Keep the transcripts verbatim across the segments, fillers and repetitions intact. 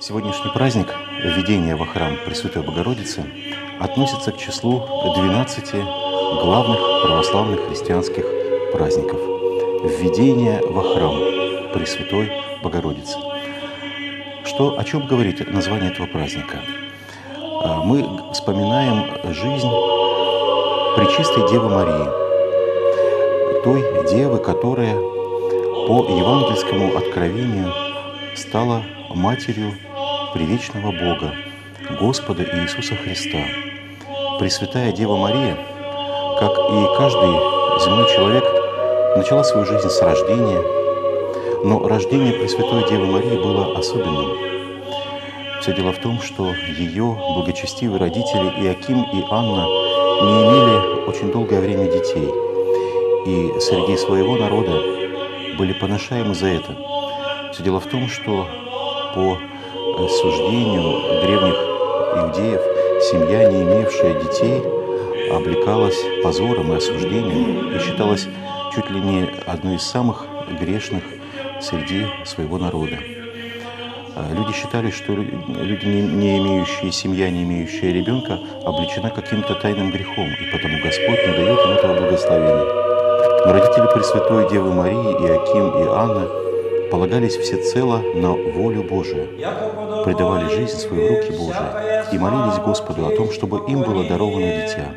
Сегодняшний праздник введения во храм Пресвятой Богородицы относится к числу двенадцати главных православных христианских праздников. Введение во храм Пресвятой Богородицы. Что, о чем говорит название этого праздника? Мы вспоминаем жизнь Пречистой Девы Марии, той Девы, которая по евангельскому откровению стала матерью привечного Бога, Господа Иисуса Христа. Пресвятая Дева Мария, как и каждый земной человек, начала свою жизнь с рождения, но рождение Пресвятой Девы Марии было особенным. Все дело в том, что ее благочестивые родители Иаким и Анна не имели очень долгое время детей, и среди своего народа были поношаемы за это. Все дело в том, что по суждению древних иудеев, семья, не имевшая детей, облекалась позором и осуждением и считалась чуть ли не одной из самых грешных среди своего народа. Люди считали, что люди, не имеющие семья, не имеющие ребенка, облечена каким-то тайным грехом, и потому Господь не дает им этого благословения. Но родители Пресвятой Девы Марии, Иаким и Анна, полагались всецело на волю Божию, предавали жизнь свою в руки Божии и молились Господу о том, чтобы им было даровано дитя.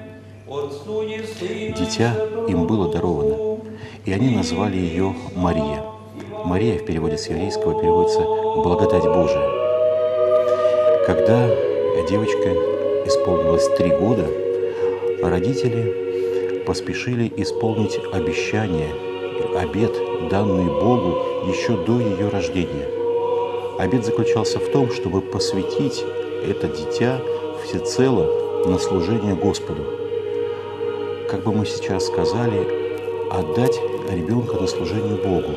Дитя им было даровано, и они назвали ее Мария. Мария в переводе с еврейского переводится «благодать Божия». Когда девочка исполнилось три года, родители поспешили исполнить обещание, обет, данный Богу еще до ее рождения. Обет заключался в том, чтобы посвятить это дитя всецело на служение Господу. Как бы мы сейчас сказали, отдать ребенка на служение Богу.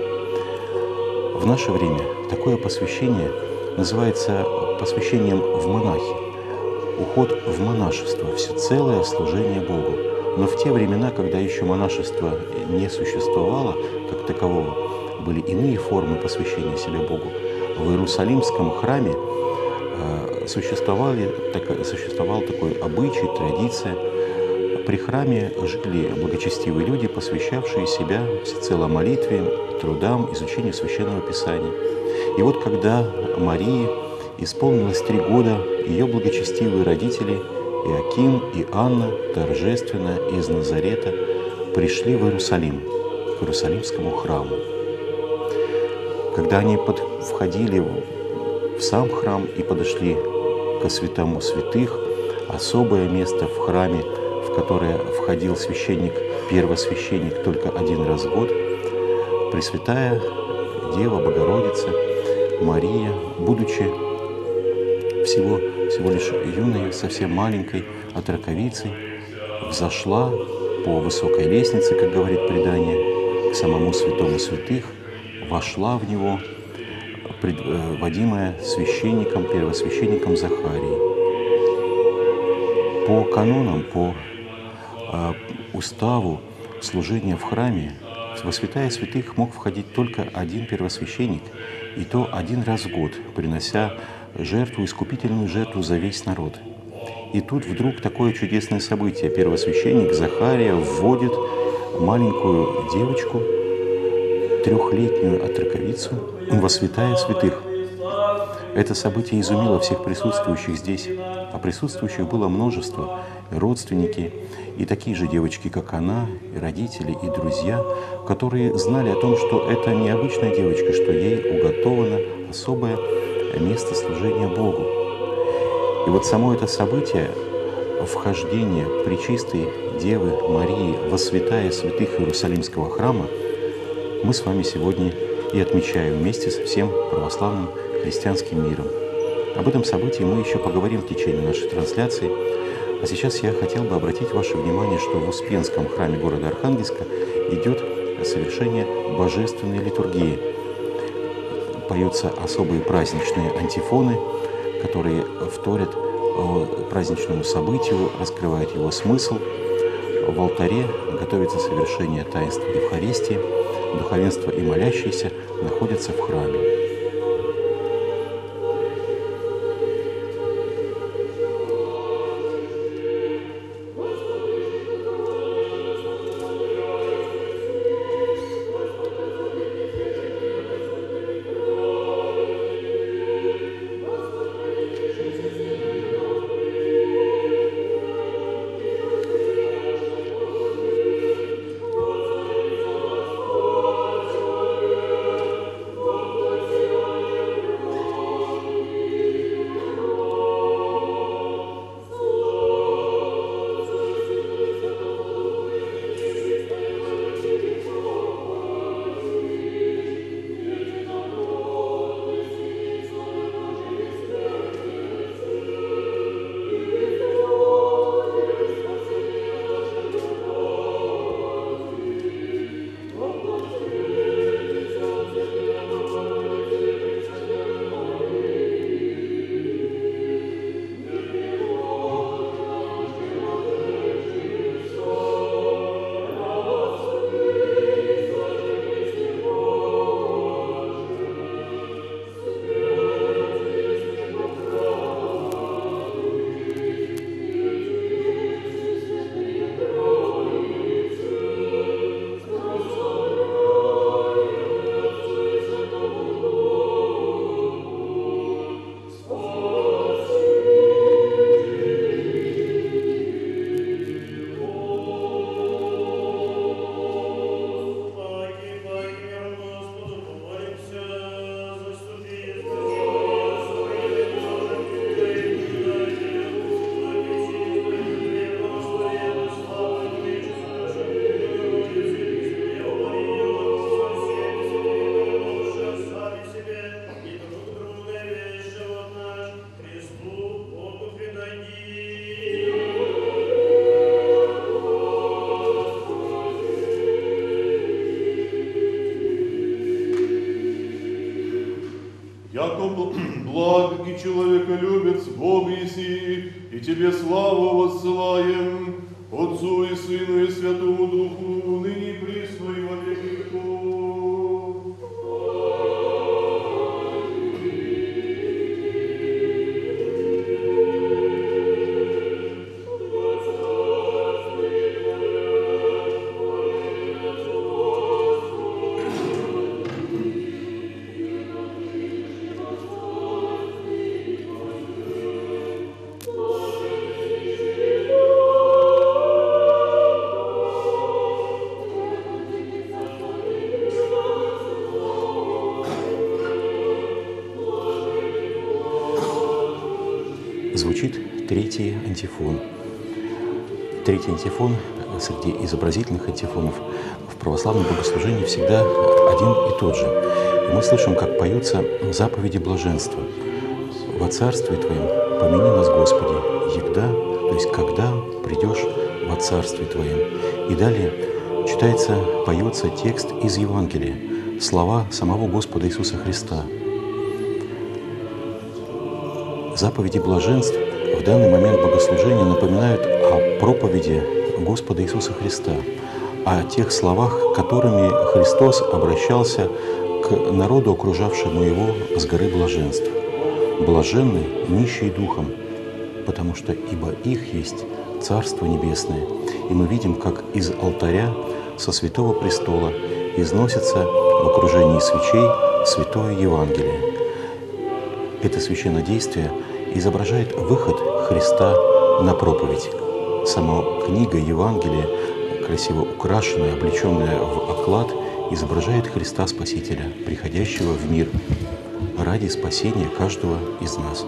В наше время такое посвящение называется посвящением в монахи, уход в монашество, всецелое служение Богу. Но в те времена, когда еще монашество не существовало как такового, были иные формы посвящения себя Богу. В Иерусалимском храме существовали, так, существовал такой обычай, традиция. При храме жили благочестивые люди, посвящавшие себя всецело молитве, трудам, изучению Священного Писания. И вот когда Марии исполнилось три года, ее благочестивые родители Иаким и Анна торжественно из Назарета пришли в Иерусалим, к Иерусалимскому храму. Когда они под, входили в сам храм и подошли ко святому святых, особое место в храме, в которое входил священник, первосвященник только один раз в год, Пресвятая Дева Богородица Мария, будучи всего, всего лишь юной, совсем маленькой отроковицей, взошла по высокой лестнице, как говорит предание, к самому святому святых, вошла в него, предводимая священником, первосвященником Захарией. По канонам, по э, уставу служения в храме во святая святых мог входить только один первосвященник, и то один раз в год, принося жертву, искупительную жертву за весь народ. И тут вдруг такое чудесное событие. Первосвященник Захария вводит маленькую девочку, трехлетнюю отроковицу, во святая святых. Это событие изумило всех присутствующих здесь, а присутствующих было множество, родственники, и такие же девочки, как она, и родители, и друзья, которые знали о том, что это необычная девочка, что ей уготовано особое место служения Богу. И вот само это событие, вхождение Пречистой Девы Марии во святая святых Иерусалимского храма, мы с вами сегодня и отмечаем вместе со всем православным христианским миром. Об этом событии мы еще поговорим в течение нашей трансляции. А сейчас я хотел бы обратить ваше внимание, что в Успенском храме города Архангельска идет совершение божественной литургии. Поются особые праздничные антифоны, которые вторят праздничному событию, раскрывают его смысл. В алтаре готовится совершение таинства Евхаристии. Духовенство и молящиеся находятся в храме. благ и человеколюбец Бог еси, и Тебе славу воссылаем, Отцу и Сыну и Святому Духу, ныне и присно и во веки веков. Звучит третий антифон. Третий антифон среди изобразительных антифонов в православном богослужении всегда один и тот же. И мы слышим, как поются заповеди блаженства. «Во Царстве Твоем помяни нас, Господи, егда», то есть «когда придешь во Царстве Твоем». И далее читается, поется текст из Евангелия, слова самого Господа Иисуса Христа. Заповеди блаженств в данный момент богослужения напоминают о проповеди Господа Иисуса Христа, о тех словах, которыми Христос обращался к народу, окружавшему Его с горы блаженств. «Блаженны нищие духом, потому что ибо их есть Царство Небесное». И мы видим, как из алтаря со святого престола износится в окружении свечей Святое Евангелие. Это священное действие изображает выход Христа на проповедь. Сама книга Евангелия, красиво украшенная, облеченная в оклад, изображает Христа Спасителя, приходящего в мир ради спасения каждого из нас.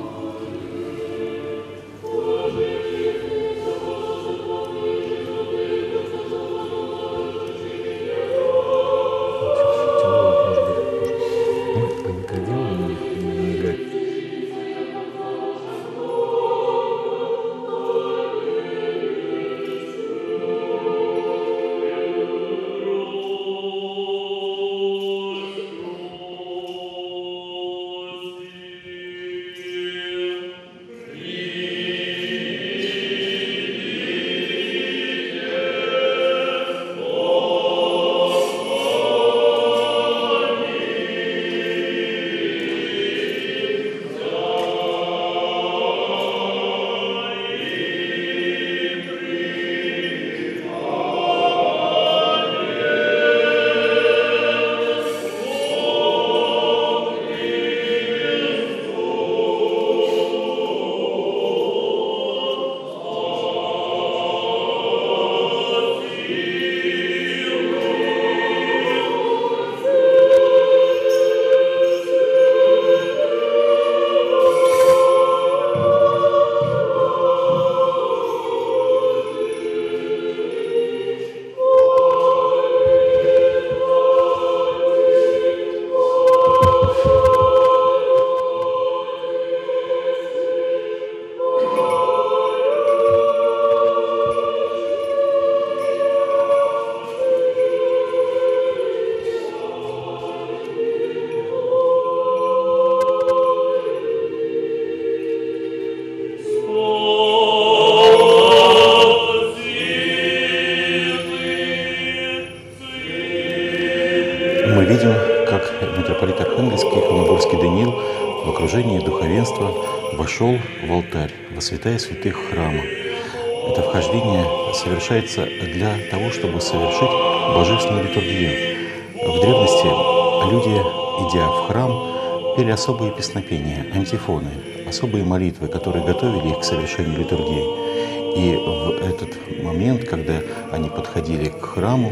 Мы видим, как митрополит Архангельский Холмогорский Даниил в окружении духовенства вошел в алтарь, во святая святых храма. Это вхождение совершается для того, чтобы совершить божественную литургию. В древности люди, идя в храм, пели особые песнопения, антифоны, особые молитвы, которые готовили их к совершению литургии. И в этот момент, когда они подходили к храму,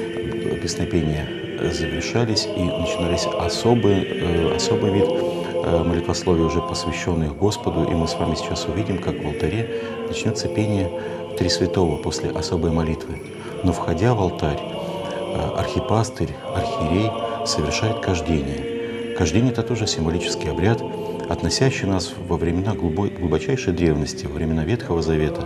песнопения завершались и начинались особый, особый вид молитвословия, уже посвященных Господу. И мы с вами сейчас увидим, как в алтаре начнется пение Три Святого после особой молитвы. Но входя в алтарь, архипастырь, архиерей совершает кождение. Кождение — это тоже символический обряд, относящий нас во времена глубочайшей древности, во времена Ветхого Завета,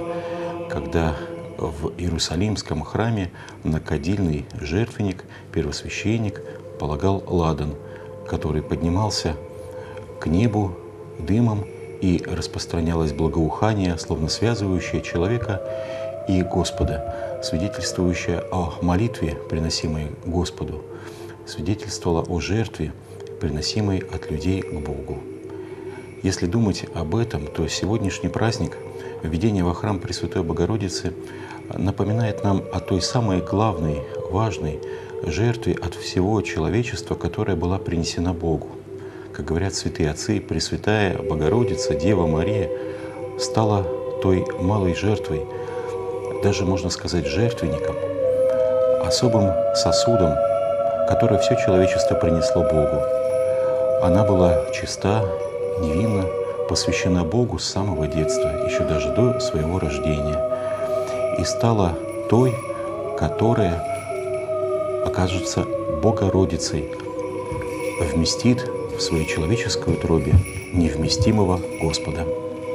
когда в Иерусалимском храме на кадильный жертвенник первосвященник полагал ладан, который поднимался к небу дымом, и распространялось благоухание, словно связывающее человека и Господа, свидетельствующее о молитве, приносимой Господу, свидетельствовало о жертве, приносимой от людей к Богу. Если думать об этом, то сегодняшний праздник введения во храм Пресвятой Богородицы напоминает нам о той самой главной, важной жертве от всего человечества, которая была принесена Богу. Как говорят святые отцы, Пресвятая Богородица, Дева Мария, стала той малой жертвой, даже можно сказать жертвенником, особым сосудом, который все человечество принесло Богу. Она была чиста, невинна, посвящена Богу с самого детства, еще даже до своего рождения, и стала той, которая окажется Богородицей, вместит в своей человеческой утробе невместимого Господа.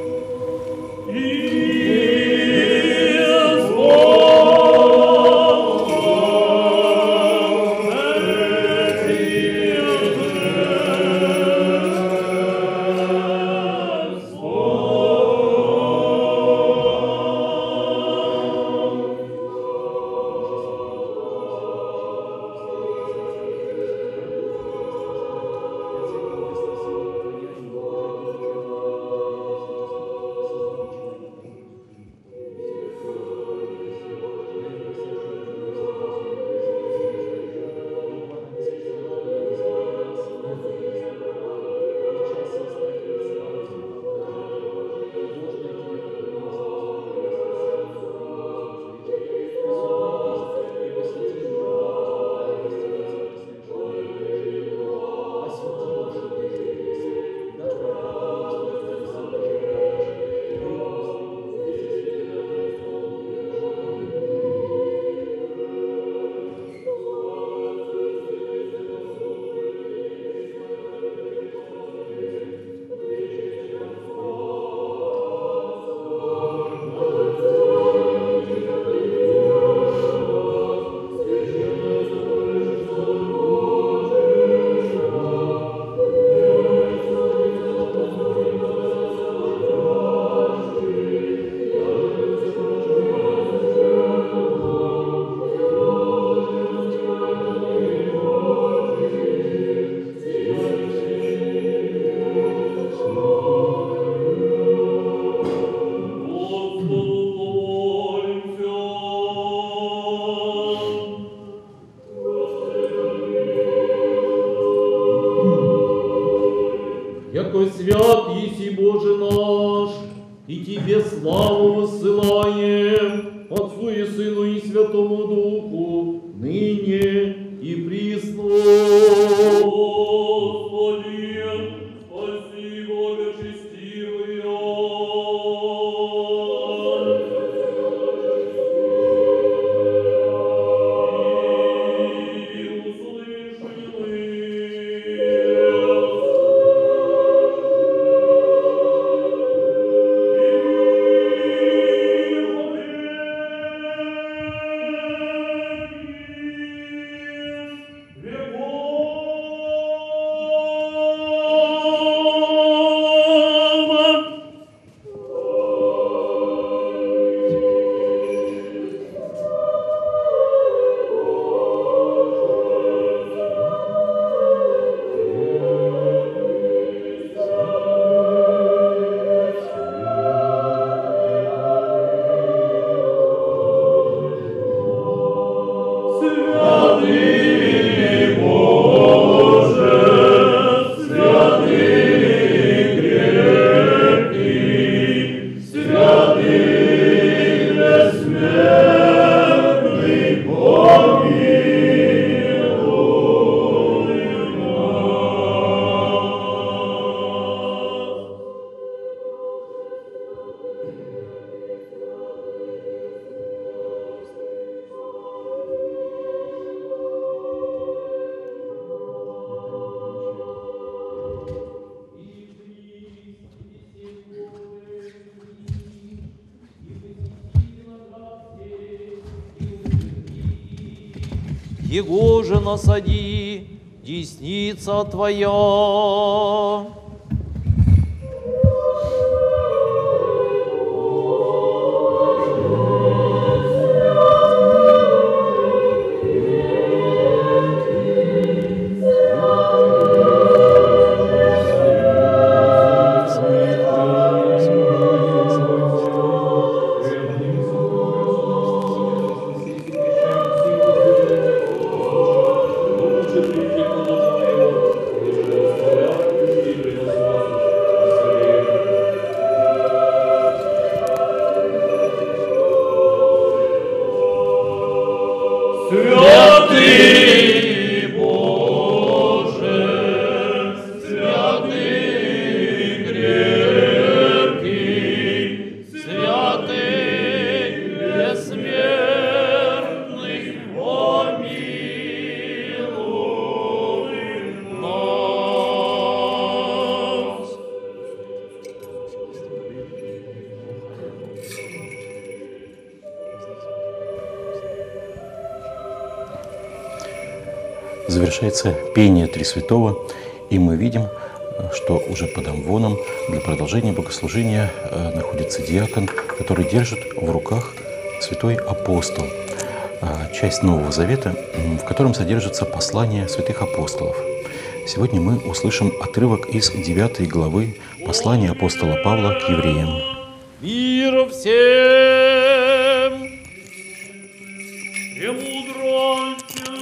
Яко свят еси Боже наш, и Тебе славу воссылаем, Отцу и Сыну и Святому Духу, ныне и присно. Господи, спаси благочестивый. Его же насади, десница Твоя. Завершается пение Тресвятого, и мы видим, что уже под амвоном для продолжения богослужения находится диакон, который держит в руках святой апостол, часть Нового Завета, в котором содержится послание святых апостолов. Сегодня мы услышим отрывок из девятой главы послания апостола Павла к евреям. Мир всем! Премудростью!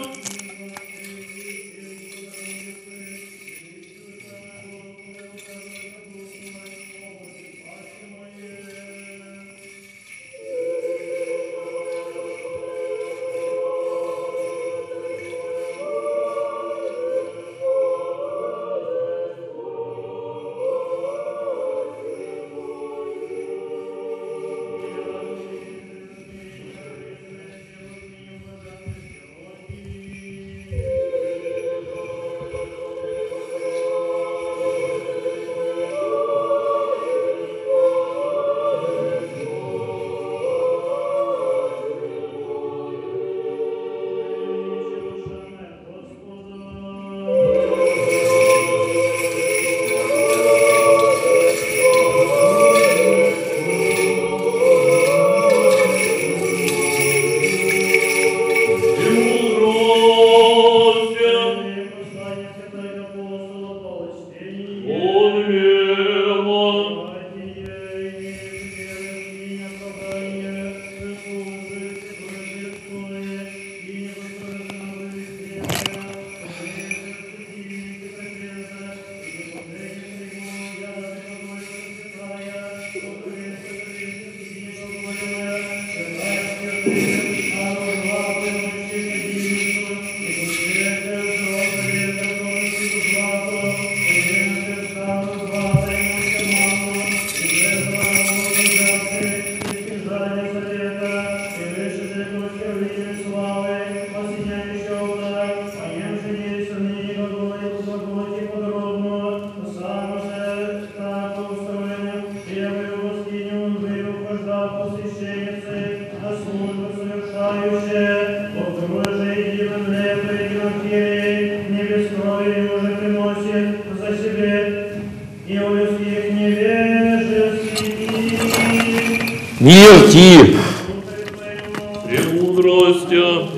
Мир ти! Премудростью!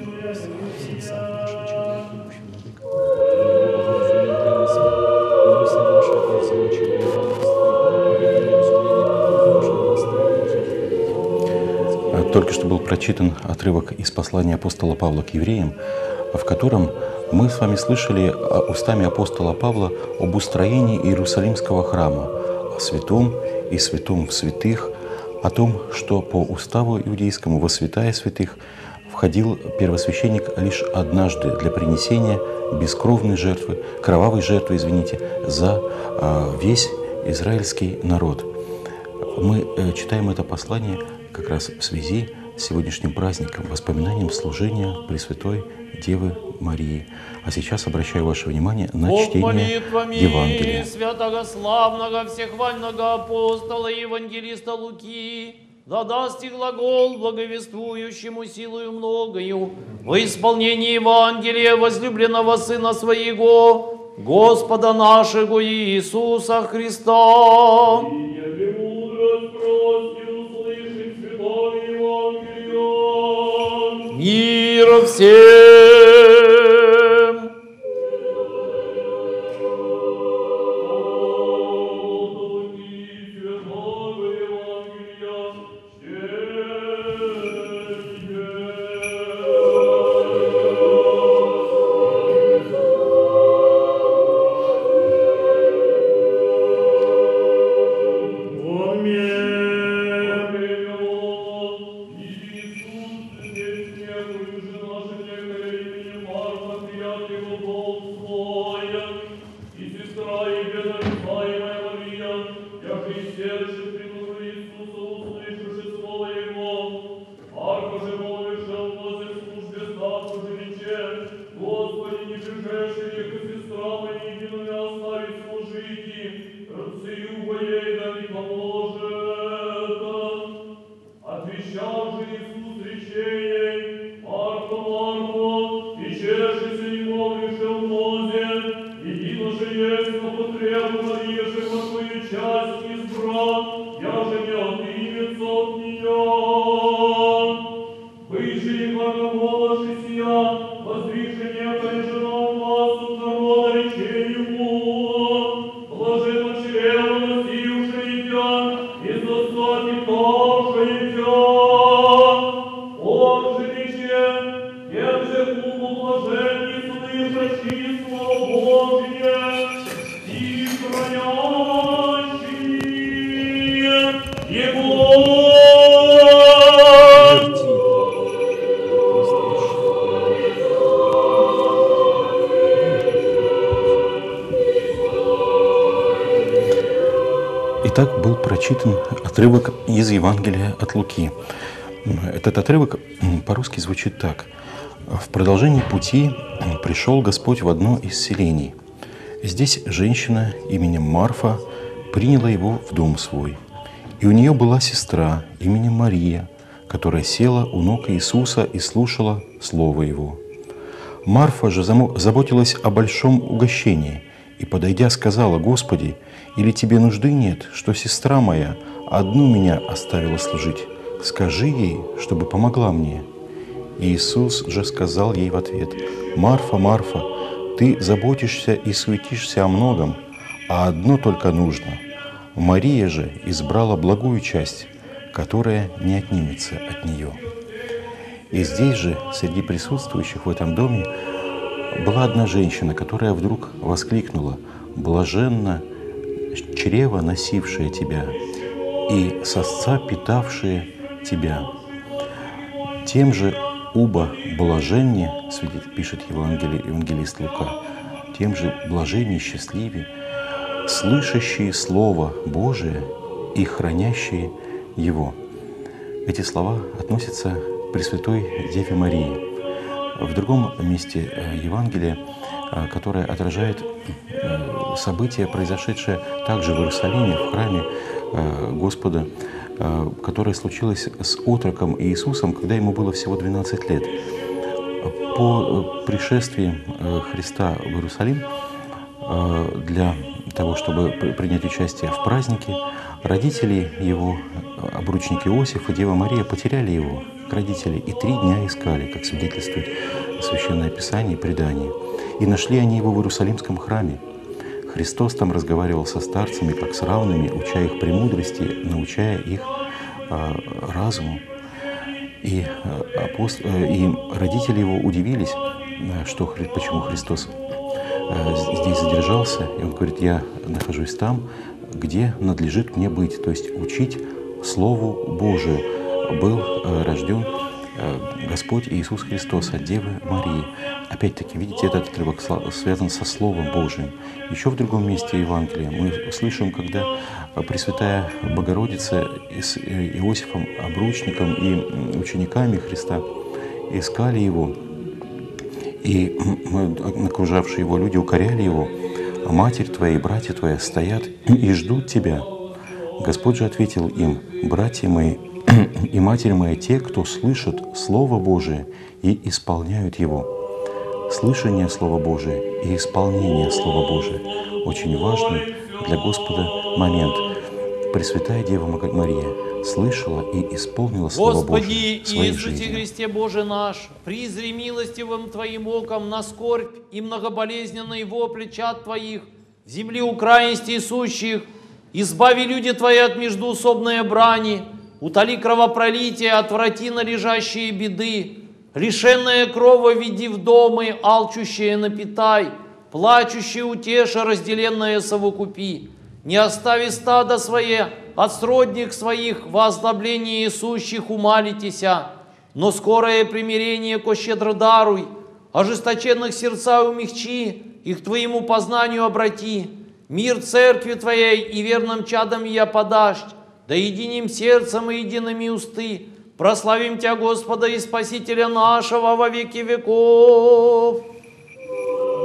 Только что был прочитан отрывок из послания апостола Павла к евреям, в котором мы с вами слышали устами апостола Павла об устроении Иерусалимского храма, о святом и святом в святых, о том, что по уставу иудейскому во святая святых входил первосвященник лишь однажды для принесения бескровной жертвы, кровавой жертвы, извините, за весь израильский народ. Мы читаем это послание как раз в связи с сегодняшним праздником, воспоминанием служения Пресвятой Девы Марии. А сейчас обращаю ваше внимание на Бог чтение Евангелия. святого славного всехвального апостола и евангелиста Луки, да даст и глагол благовествующему силою многою во исполнении Евангелия возлюбленного Сына Своего, Господа нашего Иисуса Христа. Мир всем! Итак, был прочитан отрывок из Евангелия от Луки. Этот отрывок по-русски звучит так. В продолжении пути пришел Господь в одно из селений. Здесь женщина именем Марфа приняла его в дом свой. И у нее была сестра именем Мария, которая села у ног Иисуса и слушала слово Его. Марфа же заботилась о большом угощении и, подойдя, сказала: «Господи, или тебе нужды нет, что сестра моя одну меня оставила служить? Скажи ей, чтобы помогла мне». Иисус же сказал ей в ответ: «Марфа, Марфа, ты заботишься и суетишься о многом, а одно только нужно. Мария же избрала благую часть, которая не отнимется от нее». И здесь же, среди присутствующих в этом доме, была одна женщина, которая вдруг воскликнула: «Блаженна чрево, носившее тебя, и сосца, питавшие тебя». Тем же уба блаженнее, пишет Евангелие, евангелист Лука, тем же блаженнее, счастливее, слышащие Слово Божие и хранящие его. Эти слова относятся к Пресвятой Деве Марии. В другом месте Евангелия, которое отражает событие, произошедшее также в Иерусалиме, в храме Господа, которое случилось с отроком Иисусом, когда ему было всего двенадцать лет. По пришествии Христа в Иерусалим, для того, чтобы принять участие в празднике, родители его, обручник Иосиф и Дева Мария, потеряли его, родители, и три дня искали, как свидетельствует Священное Писание и предание. И нашли они его в Иерусалимском храме. Христос там разговаривал со старцами, как с равными, уча их премудрости, научая их э, разуму. И, э, апост... э, и родители его удивились, э, что, почему Христос э, здесь задержался. И он говорит: «Я нахожусь там, где надлежит мне быть», то есть учить Слову Божию. Был э, рожден э, Господь Иисус Христос от Девы Марии. Опять-таки, видите, этот отрывок связан со Словом Божиим. Еще в другом месте Евангелия мы слышим, когда Пресвятая Богородица с Иосифом, обручником и учениками Христа искали Его, и окружавшие Его люди укоряли Его: «Матерь Твоя и братья Твои стоят и ждут Тебя». Господь же ответил им: «Братья мои и Матерь моя те, кто слышат Слово Божие и исполняют его». Слышание Слова Божия и исполнение Слова Божия – очень важный для Господа момент. Пресвятая Дева Мария слышала и исполнила Слово Божие в своей жизни. Господи Иисусе Христе Боже наш, призри милостивым Твоим оком на скорбь и многоболезненные вопли чад Твоих, земли украинсти сущих, избави люди Твои от междуусобной брани, утоли кровопролитие, отврати належащие беды, лишенное крова веди в домы, алчущее напитай, плачущее утеша, разделенное совокупи. Не остави стадо свое от сродник своих, во ослаблении сущих умалитеся, но скорое примирение ко щедро даруй, ожесточенных сердца умягчи, их Твоему познанию обрати. Мир церкви Твоей и верным чадам я подашь, да единым сердцем и едиными усты. Прославим Тебя, Господа и Спасителя нашего во веки веков.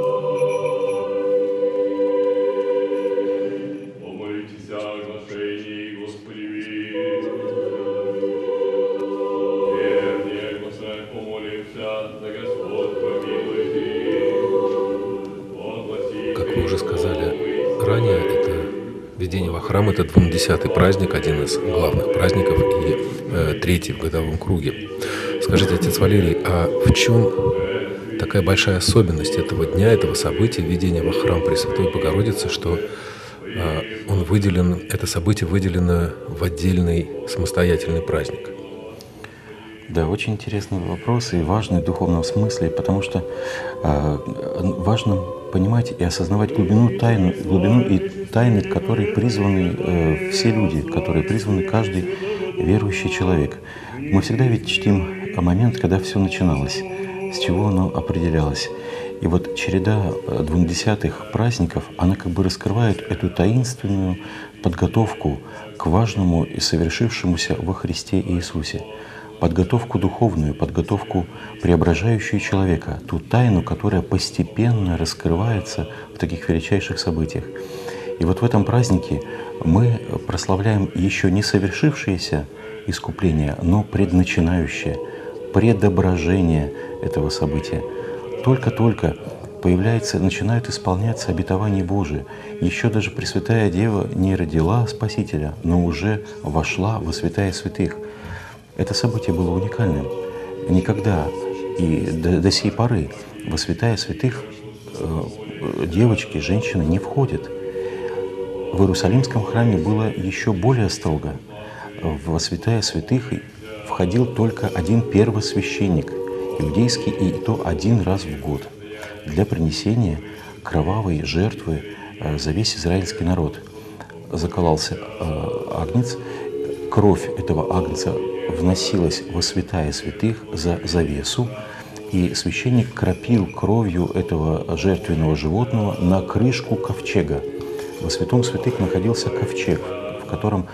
Как вы уже сказали ранее, это введение во храм — это двунадесятый праздник, один из главных праздников и э, третий в годовом круге. Скажите, отец Валерий, а в чем такая большая особенность этого дня, этого события, введения во храм Пресвятой Богородицы, что э, он выделен, это событие выделено в отдельный самостоятельный праздник? Да, очень интересный вопрос и важный в духовном смысле, потому что э, важно понимать и осознавать глубину тайны, глубину и тайны, к которой призваны э, все люди, которые призваны каждый верующий человек. Мы всегда ведь чтим момент, когда все начиналось, с чего оно определялось. И вот череда двунадесятых праздников, она как бы раскрывает эту таинственную подготовку к важному и совершившемуся во Христе Иисусе. Подготовку духовную, подготовку преображающую человека, ту тайну, которая постепенно раскрывается в таких величайших событиях. И вот в этом празднике мы прославляем еще не совершившееся искупление, но предначинающее, предображение этого события. Только-только появляется, начинают исполняться обетования Божии. Еще даже Пресвятая Дева не родила Спасителя, но уже вошла во святая святых. Это событие было уникальным. Никогда и до, до сей поры во святая святых э, девочки, женщины не входят. В Иерусалимском храме было еще более строго. Во святая святых входил только один первосвященник, иудейский, и то один раз в год, для принесения кровавой жертвы э, за весь израильский народ. Закололся э, агнец, кровь этого агнца вносилась во святая святых за завесу, и священник кропил кровью этого жертвенного животного на крышку ковчега. Во святом святых находился ковчег, в котором,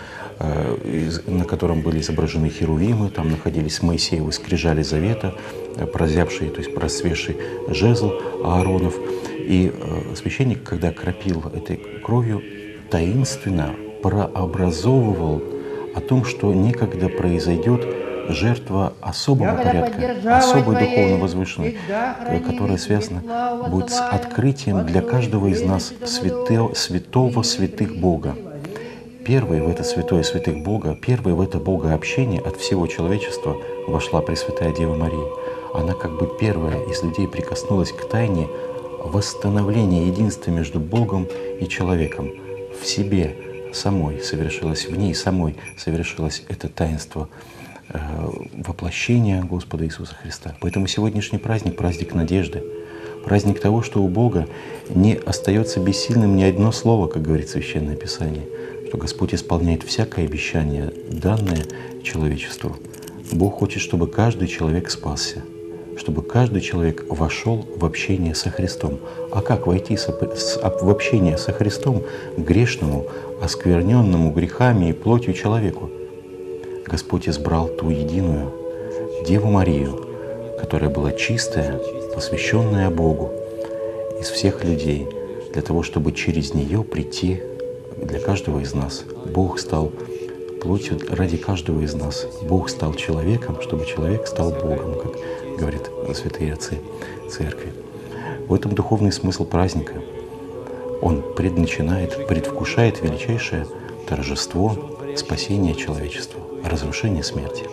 э, на котором были изображены херувимы, там находились Моисеевы скрижали завета, прозявший, то есть просвевший жезл Ааронов. И э, священник, когда кропил этой кровью, таинственно прообразовывал о том, что некогда произойдет жертва особого порядка, особой духовно возвышенной, которая связана будет с открытием для каждого из нас святого, святого святых Бога. Первой в это святое святых Бога, первой в это Богообщение от всего человечества вошла Пресвятая Дева Мария. Она как бы первая из людей прикоснулась к тайне восстановления единства между Богом и человеком в себе самой совершилось, в ней самой совершилось это таинство э, воплощения Господа Иисуса Христа. Поэтому сегодняшний праздник — праздник надежды, праздник того, что у Бога не остается бессильным ни одно слово, как говорит Священное Писание, что Господь исполняет всякое обещание, данное человечеству. Бог хочет, чтобы каждый человек спасся, чтобы каждый человек вошел в общение со Христом. А как войти в общение со Христом грешному, оскверненному грехами и плотью человеку? Господь избрал ту единую Деву Марию, которая была чистая, посвященная Богу из всех людей, для того, чтобы через нее прийти для каждого из нас. Бог стал плотью ради каждого из нас. Бог стал человеком, чтобы человек стал Богом, как говорят святые отцы Церкви. В этом духовный смысл праздника. Он предначинает, предвкушает величайшее торжество спасения человечества, разрушения смерти.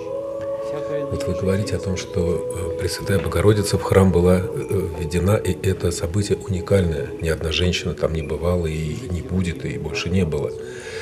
Вот вы говорите о том, что Пресвятая Богородица в храм была введена, и это событие уникальное. Ни одна женщина там не бывала, и не будет, и больше не было.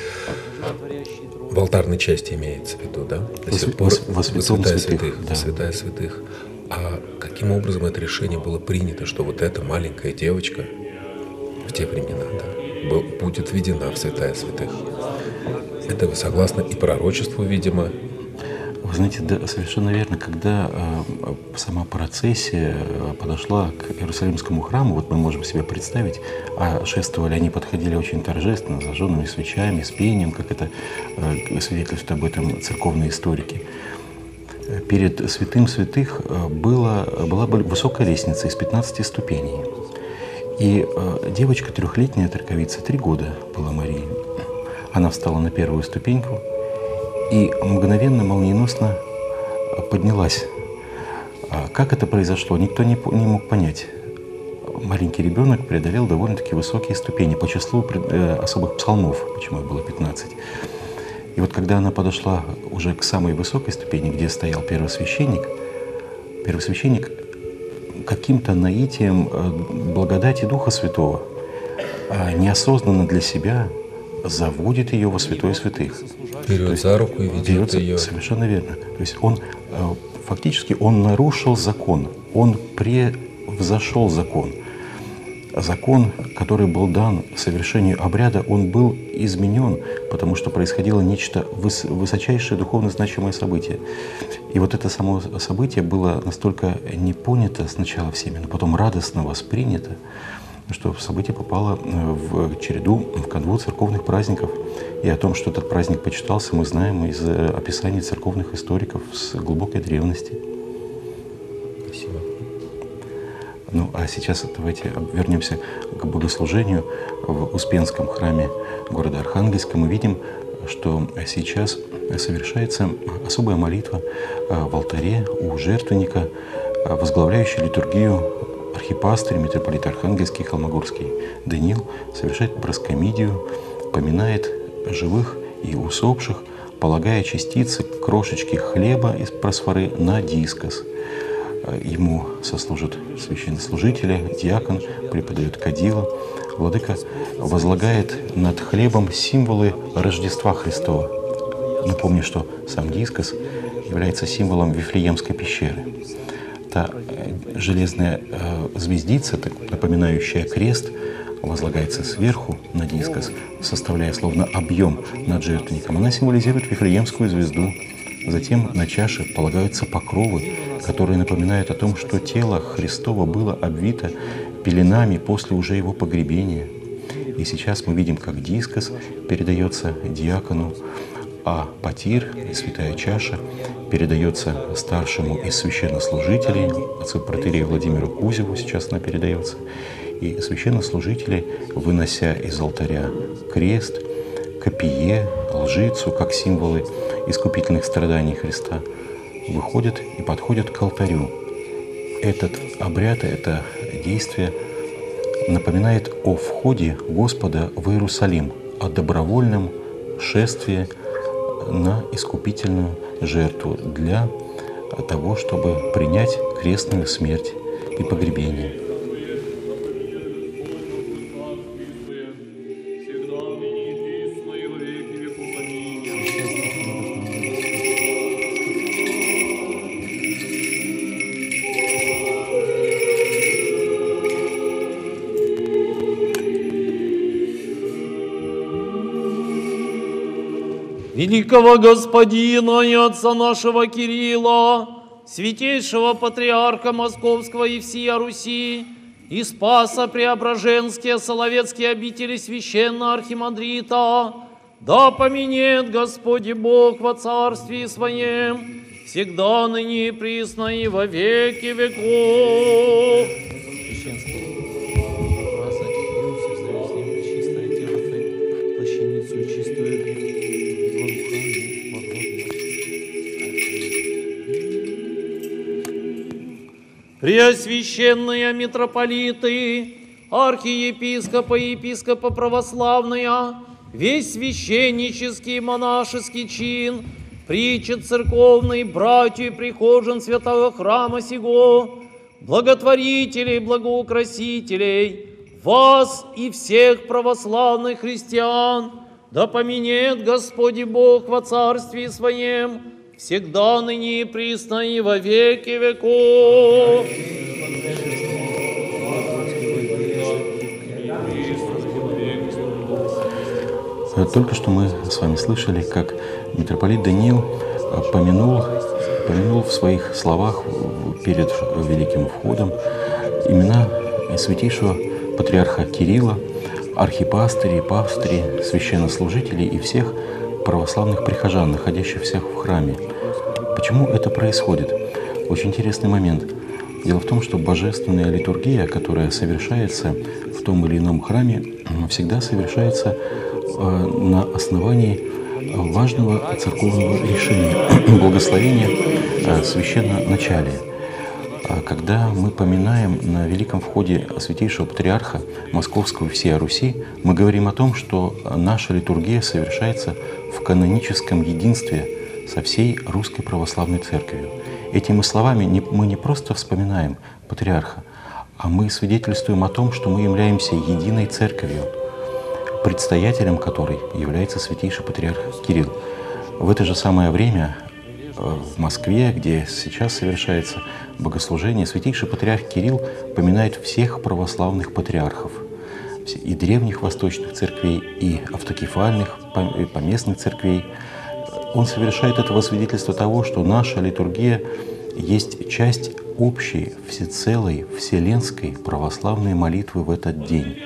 В алтарной части имеется в виду, да? До сих пор во святом Святая святых, святых, да. Святая святых. А каким образом это решение было принято, что вот эта маленькая девочка в те времена, да, был, будет введена в Святая святых? Это вы согласны и пророчеству, видимо? Вы знаете, да, совершенно верно, когда э, сама процессия подошла к Иерусалимскому храму, вот мы можем себе представить, а шествовали они, подходили очень торжественно, зажженными свечами, с пением, как это э, свидетельствуют об этом церковные историки. Перед святым святых была, была высокая лестница из пятнадцати ступеней. И э, девочка трехлетняя троковица, три года была Марии. Она встала на первую ступеньку и мгновенно, молниеносно поднялась. Как это произошло, никто не, не мог понять. маленький ребенок преодолел довольно-таки высокие ступени по числу особых псалмов, почему их было пятнадцать. И вот когда она подошла уже к самой высокой ступени, где стоял первосвященник, первосвященник каким-то наитием благодати Духа Святого неосознанно для себя заводит ее во святое святых. Берет за руку и ведет ее. Совершенно верно. То есть он фактически он нарушил закон, он превзошел закон. Закон, который был дан совершению обряда, он был изменен, потому что происходило нечто выс высочайшее духовно значимое событие. И вот это само событие было настолько не понято сначала всеми, но потом радостно воспринято, что событие попало в череду, в канву церковных праздников. И о том, что этот праздник почитался, мы знаем из описаний церковных историков с глубокой древности. Спасибо. Ну, а сейчас давайте вернемся к богослужению в Успенском храме города Архангельска. Мы видим, что сейчас совершается особая молитва в алтаре у жертвенника, возглавляющий литургию архипастырь, митрополит Архангельский, Холмогорский Даниил совершает проскомидию, поминает живых и усопших, полагая частицы крошечки хлеба из просфоры на дискос. Ему сослужат священнослужители, диакон преподает кадило. Владыка возлагает над хлебом символы Рождества Христова. Напомню, что сам дискос является символом Вифлеемской пещеры. Та железная звездица, напоминающая крест, возлагается сверху на дискос, составляя словно объем над жертвенником. Она символизирует Вифлеемскую звезду. Затем на чаше полагаются покровы, которые напоминают о том, что тело Христова было обвито пеленами после уже его погребения. И сейчас мы видим, как дискос передается диакону, а потир, святая чаша, передается старшему из священнослужителей, отцу протоиерею Владимиру Кузеву, сейчас она передается. И священнослужители, вынося из алтаря крест, копье, лжицу, как символы искупительных страданий Христа, выходят и подходят к алтарю. Этот обряд, это действие напоминает о входе Господа в Иерусалим, о добровольном шествии на искупительную жертву для того, чтобы принять крестную смерть и погребение. Великого Господина и Отца нашего Кирилла, святейшего Патриарха Московского и всея Руси, и Спаса Преображенские, Соловецкие обители священного архимандрита, да поменет Господи Бог во Царстве Своем, всегда, ныне и присно, и во веки веков. Преосвященные митрополиты, архиепископы и епископы православные, весь священнический и монашеский чин, притча церковный, братью и прихожан святого храма сего, благотворителей, благоукрасителей, вас и всех православных христиан, да поменет Господи Бог во Царстве Своем, всегда, ныне и присно, и во веки веков. Только что мы с вами слышали, как митрополит Даниил помянул, помянул в своих словах перед великим входом имена святейшего патриарха Кирилла, архипастырей, пастырей, священнослужителей и всех православных прихожан, находящихся в храме. Почему это происходит? Очень интересный момент. Дело в том, что божественная литургия, которая совершается в том или ином храме, всегда совершается на основании важного церковного решения, благословения священноначалия. Когда мы поминаем на Великом Входе Святейшего Патриарха Московского и всей Руси, мы говорим о том, что наша литургия совершается в каноническом единстве со всей Русской Православной Церковью. Этими словами мы не просто вспоминаем Патриарха, а мы свидетельствуем о том, что мы являемся единой Церковью, предстоятелем которой является Святейший Патриарх Кирилл. В это же самое время в Москве, где сейчас совершается богослужение, Святейший Патриарх Кирилл поминает всех православных патриархов, и древних восточных церквей, и автокефальных, и поместных церквей. Он совершает это во свидетельство того, что наша литургия есть часть общей, всецелой, вселенской православной молитвы в этот день.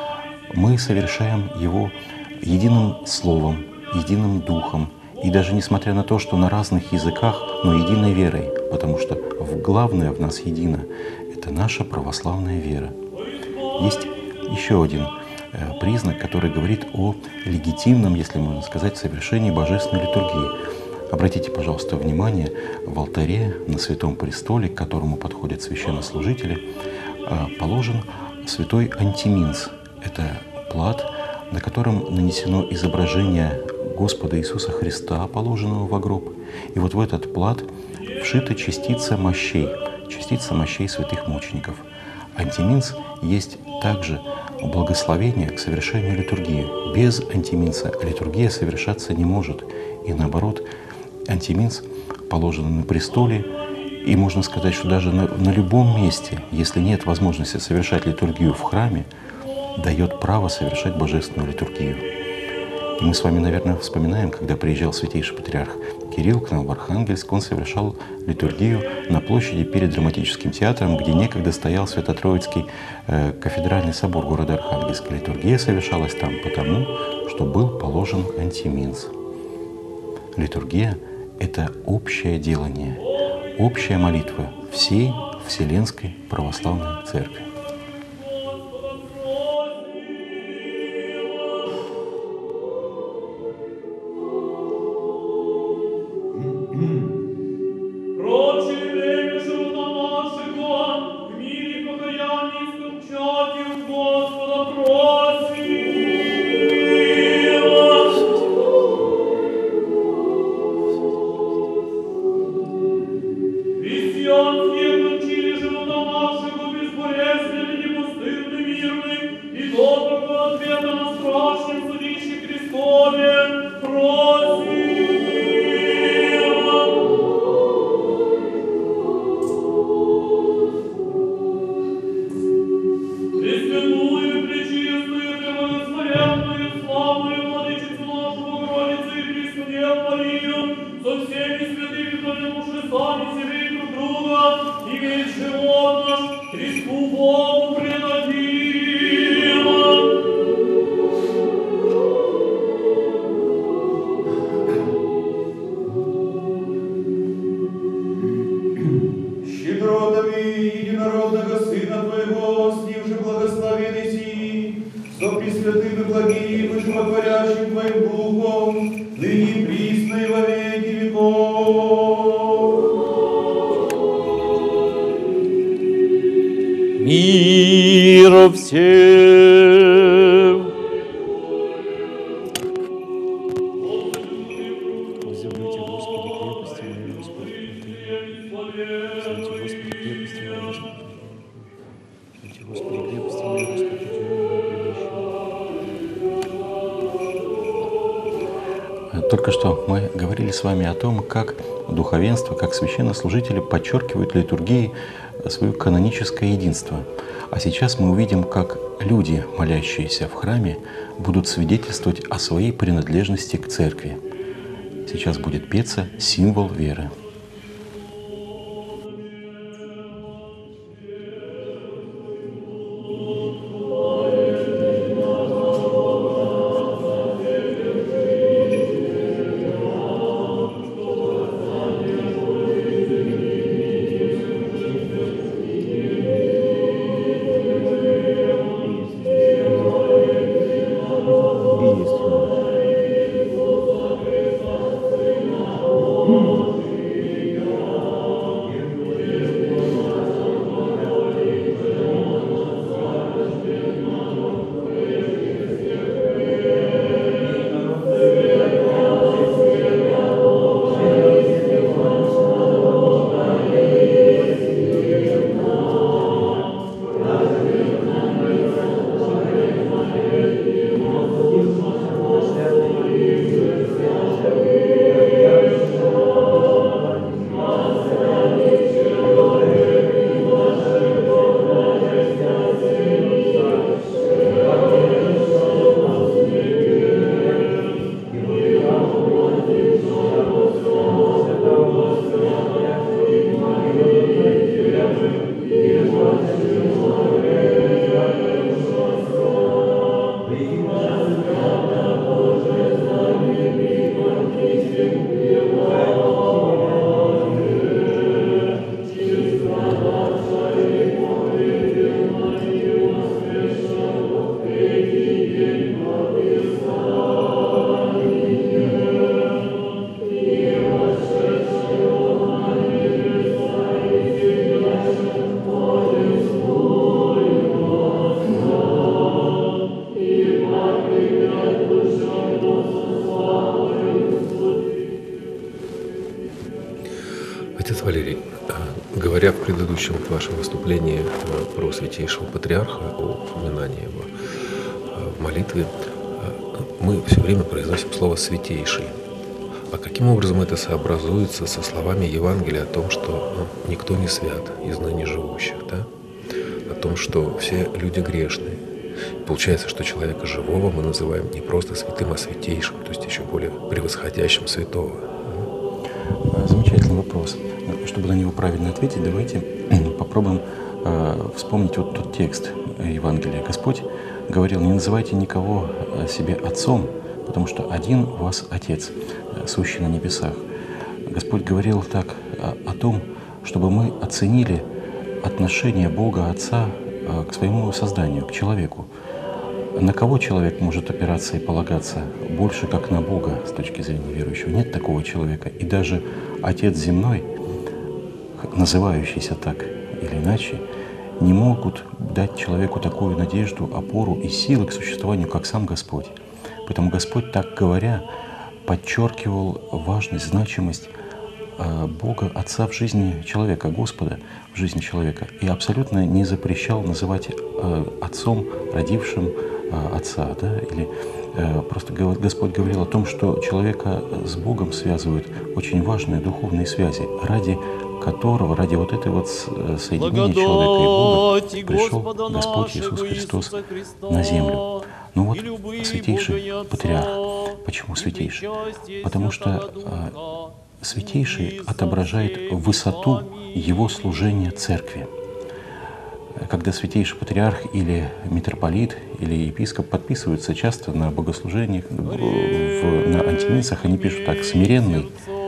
Мы совершаем его единым словом, единым духом, и даже несмотря на то, что на разных языках, но единой верой, потому что главное в нас едино — это наша православная вера. Есть еще один признак, который говорит о легитимном, если можно сказать, совершении божественной литургии. Обратите, пожалуйста, внимание, в алтаре на Святом Престоле, к которому подходят священнослужители, положен святой антиминс. Это плат, на котором нанесено изображение Господа Иисуса Христа, положенного во гроб. И вот в этот плат вшита частица мощей, частица мощей святых мучеников. Антиминс есть также благословение к совершению литургии. Без антиминса литургия совершаться не может. И наоборот, антиминс положен на престоле, и можно сказать, что даже на, на любом месте, если нет возможности совершать литургию в храме, дает право совершать божественную литургию. И мы с вами, наверное, вспоминаем, когда приезжал Святейший Патриарх Кирилл к нам в Архангельск, он совершал литургию на площади перед драматическим театром, где некогда стоял Свято-Троицкий э, кафедральный собор города Архангельска. Литургия совершалась там потому, что был положен антиминс. Литургия — это общее делание, общая молитва всей Вселенской Православной Церкви. Мира всем! Возлюбите Господи крепости моей, Господи, Возлюбите Господи крепости моей, Господи, Возлюбите Господи крепости моей, Господи, Только что мы говорили с вами о том, как духовенство, как священнослужители подчеркивают литургии свое каноническое единство. А сейчас мы увидим, как люди, молящиеся в храме, будут свидетельствовать о своей принадлежности к церкви. Сейчас будет петься символ веры. Валерий, говоря в предыдущем вашем выступлении про святейшего патриарха, о упоминании его в молитве, мы все время произносим слово «святейший». А каким образом это сообразуется со словами Евангелия о том, что ну, никто не свят из ныне живущих, да? О том, что все люди грешные. Получается, что человека живого мы называем не просто святым, а святейшим, то есть еще более превосходящим святого. Замечательный вопрос. Чтобы на него правильно ответить, давайте попробуем э, вспомнить вот тот текст Евангелия. Господь говорил: не называйте никого себе отцом, потому что один у вас Отец, сущий на небесах. Господь говорил так о, о том, чтобы мы оценили отношение Бога Отца к своему созданию, к человеку. На кого человек может опираться и полагаться больше, как на Бога с точки зрения верующего? Нет такого человека. И даже Отец земной, называющийся так или иначе, не могут дать человеку такую надежду, опору и силы к существованию, как сам Господь. Поэтому Господь, так говоря, подчеркивал важность, значимость Бога Отца в жизни человека, Господа в жизни человека, и абсолютно не запрещал называть Отцом, родившим Отца, да? Или просто Господь говорил о том, что человека с Богом связывают очень важные духовные связи, ради которого, ради вот этой вот соединения человека и Бога пришел Господь Иисус Христос на землю. Ну вот святейший патриарх. Почему святейший? Потому что святейший отображает высоту его служения церкви. Когда святейший патриарх или митрополит или епископ подписываются часто на богослужениях, в, на антимиссах, они пишут так: смиренный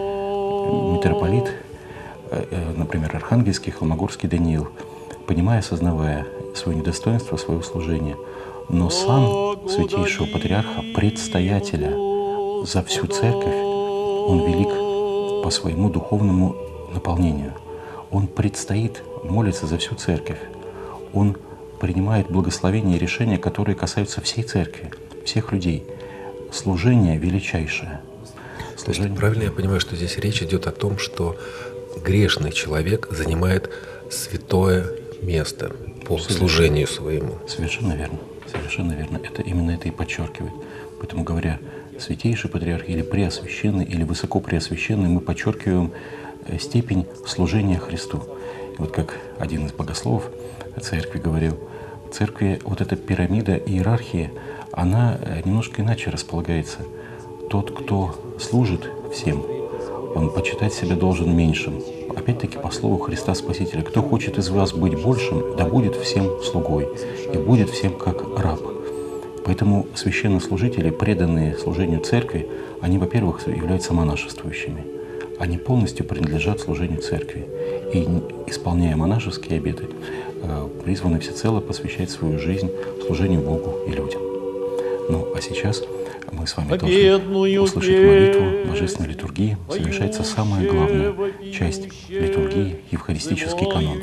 митрополит, например, Архангельский, Холмогорский Даниил, понимая, осознавая свое недостоинство, свое служение, но сан святейшего патриарха, предстоятеля за всю церковь, он велик по своему духовному наполнению. Он предстоит, молится за всю церковь. Он принимает благословения и решения, которые касаются всей церкви, всех людей. Служение величайшее. Служение... То есть, правильно я понимаю, что здесь речь идет о том, что грешный человек занимает святое место по Совершенно. служению своему. Совершенно верно. Совершенно верно. Это именно это и подчеркивает. Поэтому, говоря святейший патриарх или преосвященный, или высокопреосвященный, мы подчеркиваем степень служения Христу. И вот как один из богословов церкви говорил, в церкви вот эта пирамида иерархии, она немножко иначе располагается. Тот, кто служит всем, он почитать себя должен меньшим. Опять-таки по слову Христа Спасителя: кто хочет из вас быть большим, да будет всем слугой и будет всем как раб. Поэтому священнослужители, преданные служению церкви, они, во-первых, являются монашествующими. Они полностью принадлежат служению церкви и, исполняя монашеские обеты, призваны всецело посвящать свою жизнь служению Богу и людям. Ну, а сейчас мы с вами должны услышать молитву Божественной литургии. Совершается самая главная часть литургии — евхаристический канон.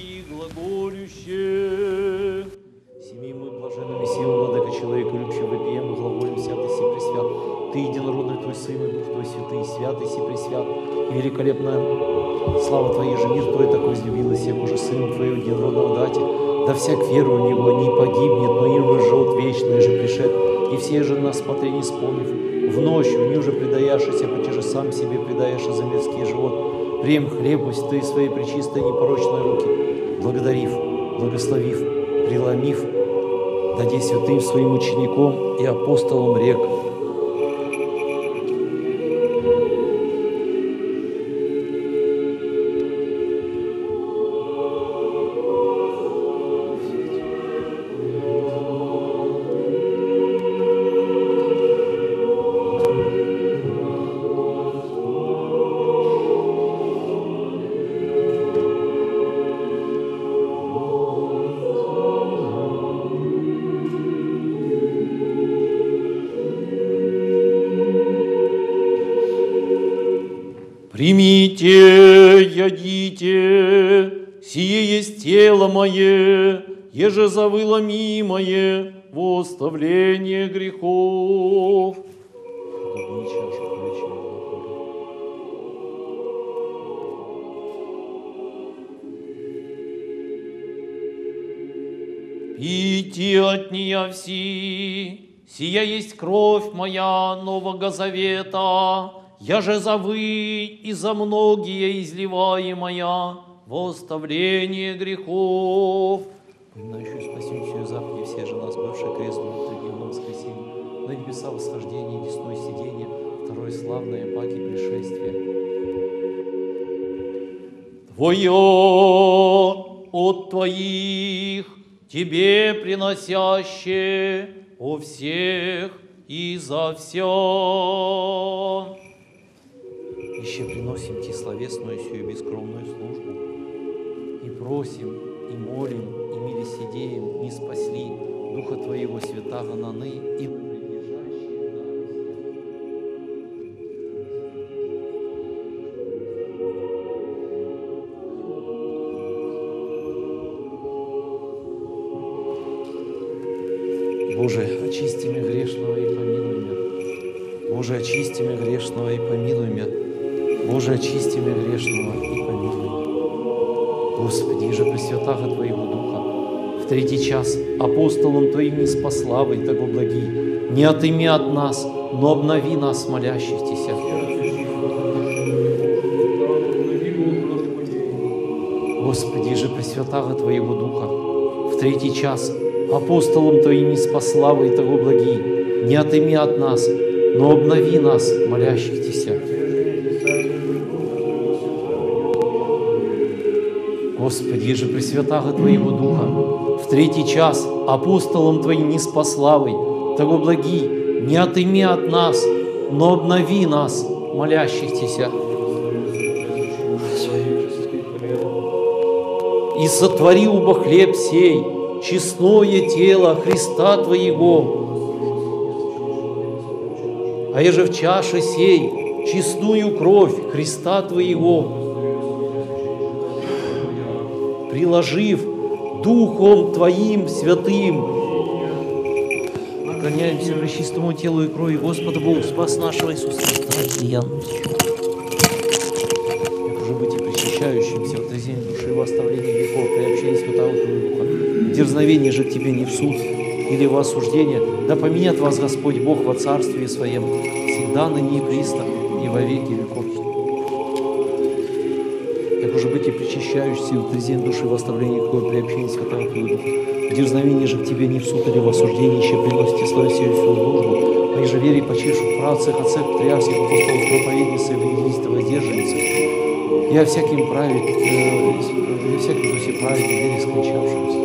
Семи мы блаженными силами, владыка человека, любящего вопием, и глаголем святый си пресвят. Ты единородный Твой Сын, и Дух Твой Святый, святый си пресвят. И великолепная слава Твоей же, мир Твой такой излюбил, и всех уже Сыну Твоего единородного дати. Да всяк веру в Него не погибнет, но им живот вечный же пришед. И все же нас смотрение исполнив, в ночь в нее же предаяшися, почти же сам себе предаешь за мирский живот. Прием хлеб пусть Ты своей пречистой непорочной руки, благодарив, благословив, преломив, дади святым своим учеником и апостолам рек. Примите, ядите, сие есть тело мое, еже завыло мимое во оставление грехов. и идти от нея все. Сия есть кровь моя Нового Завета, я же за вы и за многие изливаемая во оставление грехов. Поминающую спасительную заповедь все же нас, бывшие крестную в тридневном воскресенье, на небеса восхождения, десной сиденье, второе славное паки пришествие. Твое от Твоих, Тебе приносяще о всех и за все. Еще приносим Ти словесную сию бескровную службу и просим, и молим, и милосердием не спасли Духа Твоего святаго наны и Боже, очисти меня грешного и помилуй меня. Боже, очисти меня грешного и помилуй меня. Боже, очисти меня грешного и помилуй меня. Господи, и же пресвятаго Твоего Духа, в третий час апостолам Твоим не спаславы и того благи, не отыми от нас, но обнови нас, молящихся. Господи, и же пресвятаго Твоего Духа, в третий час апостолам Твоим не спаславы и того благи, не отыми от нас, но обнови нас, молящихся. Господи, и же пресвятаго Твоего Духа, в третий час апостолам Твоим не спаславы, того благи, не отыми от нас, но обнови нас, молящихся. И сотвори убо хлеб сей, честное тело Христа Твоего, а еже в чаше сей честную кровь Христа Твоего, приложив Духом Твоим святым, поклоняемся пречистому телу и крови Господа Богу, Спас нашего Иисуса Христа. Я уже быть и причащающимся в трезень души и в оставлении веков, при общении Святого Духа, в дерзновении же к Тебе не в суд или в осуждение, да поменяет вас Господь Бог во Царстве Своем, всегда ныне и присно, и во веки веков. Так уже быть и причащающимся в трезень души в оставлении веков, при общении Святого Духа, в дерзновении же к Тебе не в суд или в осуждение, еще приносите славу сию службу, а же вере почивших правцах, отцах, патриархов, апостолов, проповедницы, евангелистов, воздержанниц, и о всяким праве, э, и о всяком дусе праве, вере скончавшимся.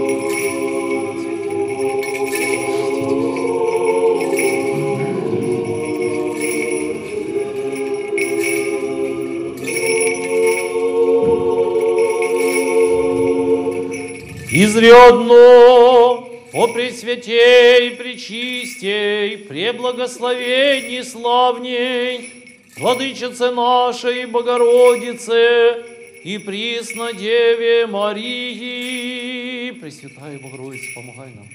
Изрядно, о пресвятей, пречистей, преблагословенней славней, Владычице нашей Богородице и присно Деве Марии. Пресвятая Богородица, помогай нам.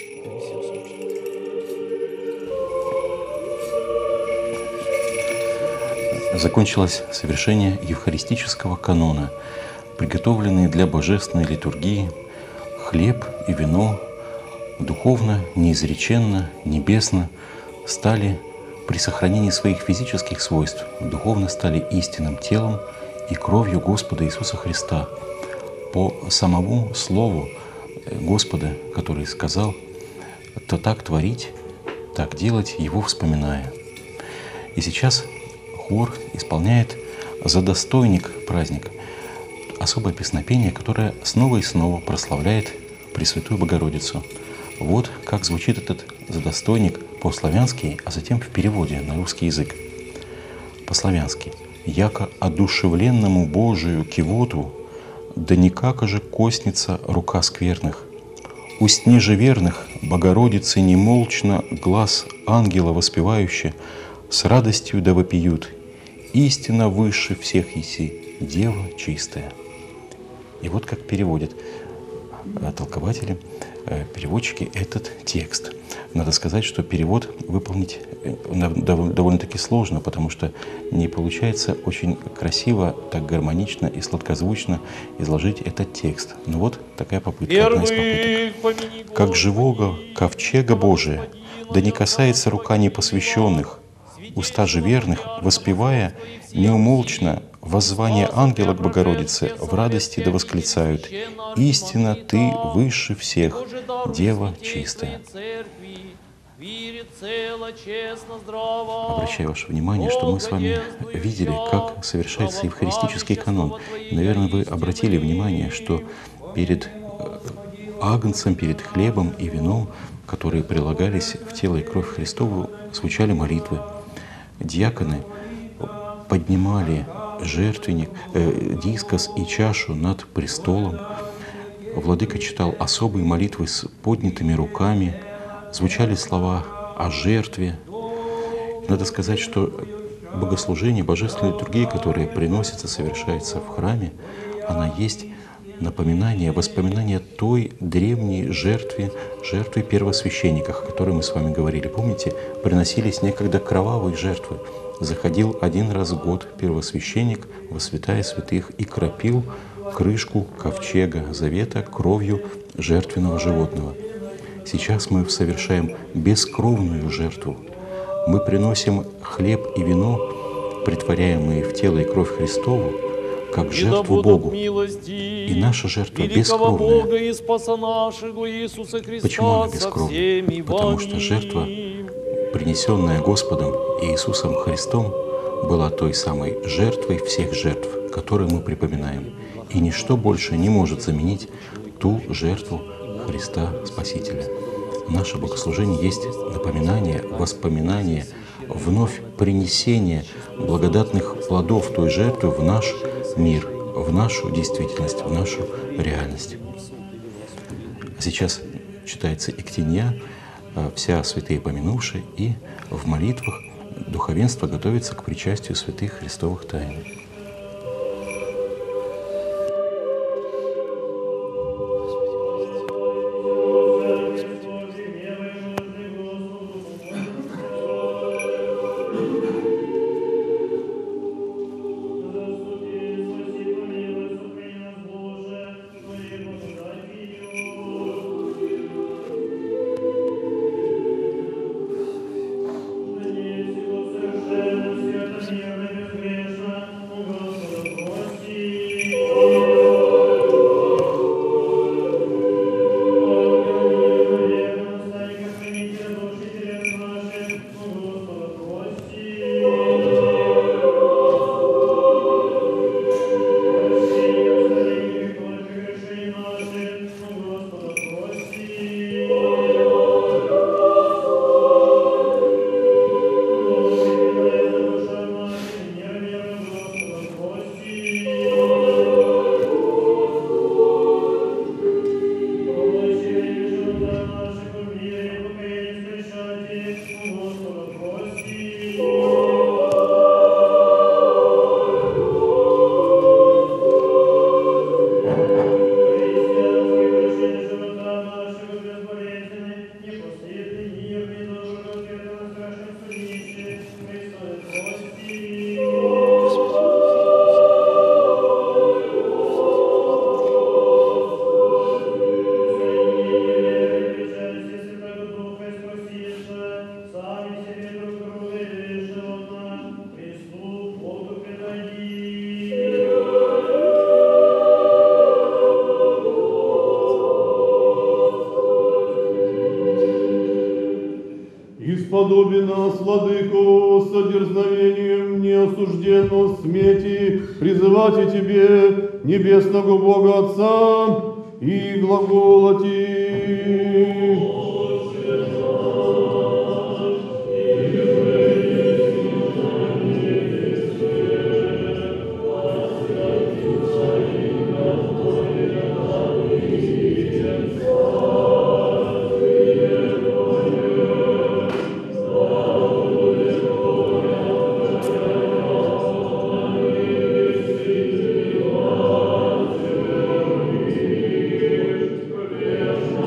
Закончилось совершение евхаристического канона, приготовленные для божественной литургии хлеб и вино духовно, неизреченно, небесно стали при сохранении своих физических свойств, духовно стали истинным телом и кровью Господа Иисуса Христа. По самому слову Господа, который сказал, то так творить, так делать, Его вспоминая. И сейчас хор исполняет задостойник праздника, особое песнопение, которое снова и снова прославляет Пресвятую Богородицу. Вот как звучит этот задостойник по-славянски, а затем в переводе на русский язык. По-славянски. «Яко одушевленному Божию кивоту, да никако же косница рука скверных. Устни же верных Богородицы немолчно глаз ангела воспевающе, с радостью да вопиют, истина выше всех еси, Дева чистая». И вот как переводят толкователи, переводчики этот текст. Надо сказать, что перевод выполнить довольно-таки сложно, потому что не получается очень красиво, так гармонично и сладкозвучно изложить этот текст. Ну вот такая попытка, одна из попыток. «Как живого ковчега Божия, да не касается рука непосвященных, уста же верных, воспевая неумолчно воззвание ангела к Богородице, в радости да восклицают: истинно Ты выше всех, Дева чистая». Обращаю ваше внимание, что мы с вами видели, как совершается евхаристический канон. И, наверное, вы обратили внимание, что перед агнцем, перед хлебом и вином, которые прилагались в тело и кровь Христову, звучали молитвы. Диаконы поднимали жертвенник, э, дискос и чашу над престолом. Владыка читал особые молитвы с поднятыми руками. Звучали слова о жертве. Надо сказать, что богослужение, божественная литургия, которая приносится, совершается в храме, она есть напоминание, воспоминание той древней жертве, жертве первосвященников, о которой мы с вами говорили. Помните, приносились некогда кровавые жертвы. Заходил один раз в год первосвященник во святая святых и кропил крышку ковчега завета кровью жертвенного животного. Сейчас мы совершаем бескровную жертву. Мы приносим хлеб и вино, притворяемые в тело и кровь Христову, как жертву Богу. И наша жертва бескровная. Почему она бескровная? Потому что жертва, принесенная Господом Иисусом Христом, была той самой жертвой всех жертв, которую мы припоминаем. И ничто больше не может заменить ту жертву Христа Спасителя. Наше богослужение есть напоминание, воспоминание, вновь принесение благодатных плодов той жертвы в наш мир, в нашу действительность, в нашу реальность. Сейчас читается Иктинья, вся святые помянувшие, и в молитвах духовенство готовится к причастию святых христовых тайн. Исподоби нас, Владыко, с одерзновением неосужденно смети призывать и Тебе, небесного Бога Отца, и глаголати. Yes.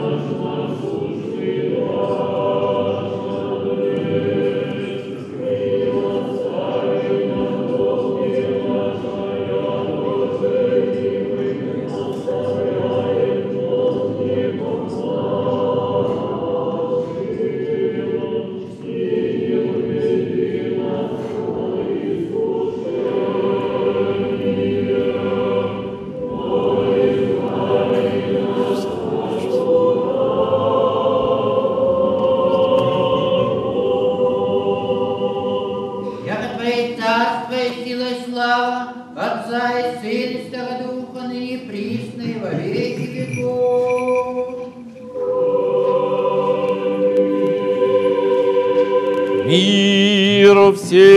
Мир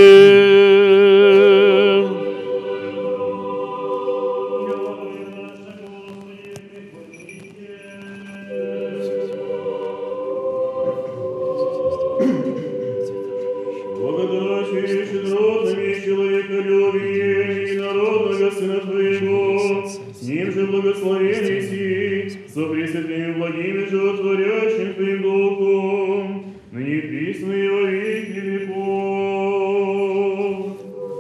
всем! Благодати щедротами человеколюбие и народного Сына Твоего, с Ним же благословенный си, со пресвятым благим и животворящим Твоим Духом, ныне присно и во веки веков.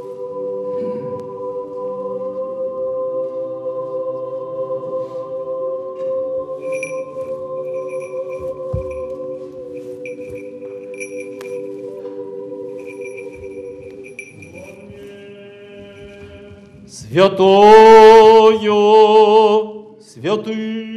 Святое, святый.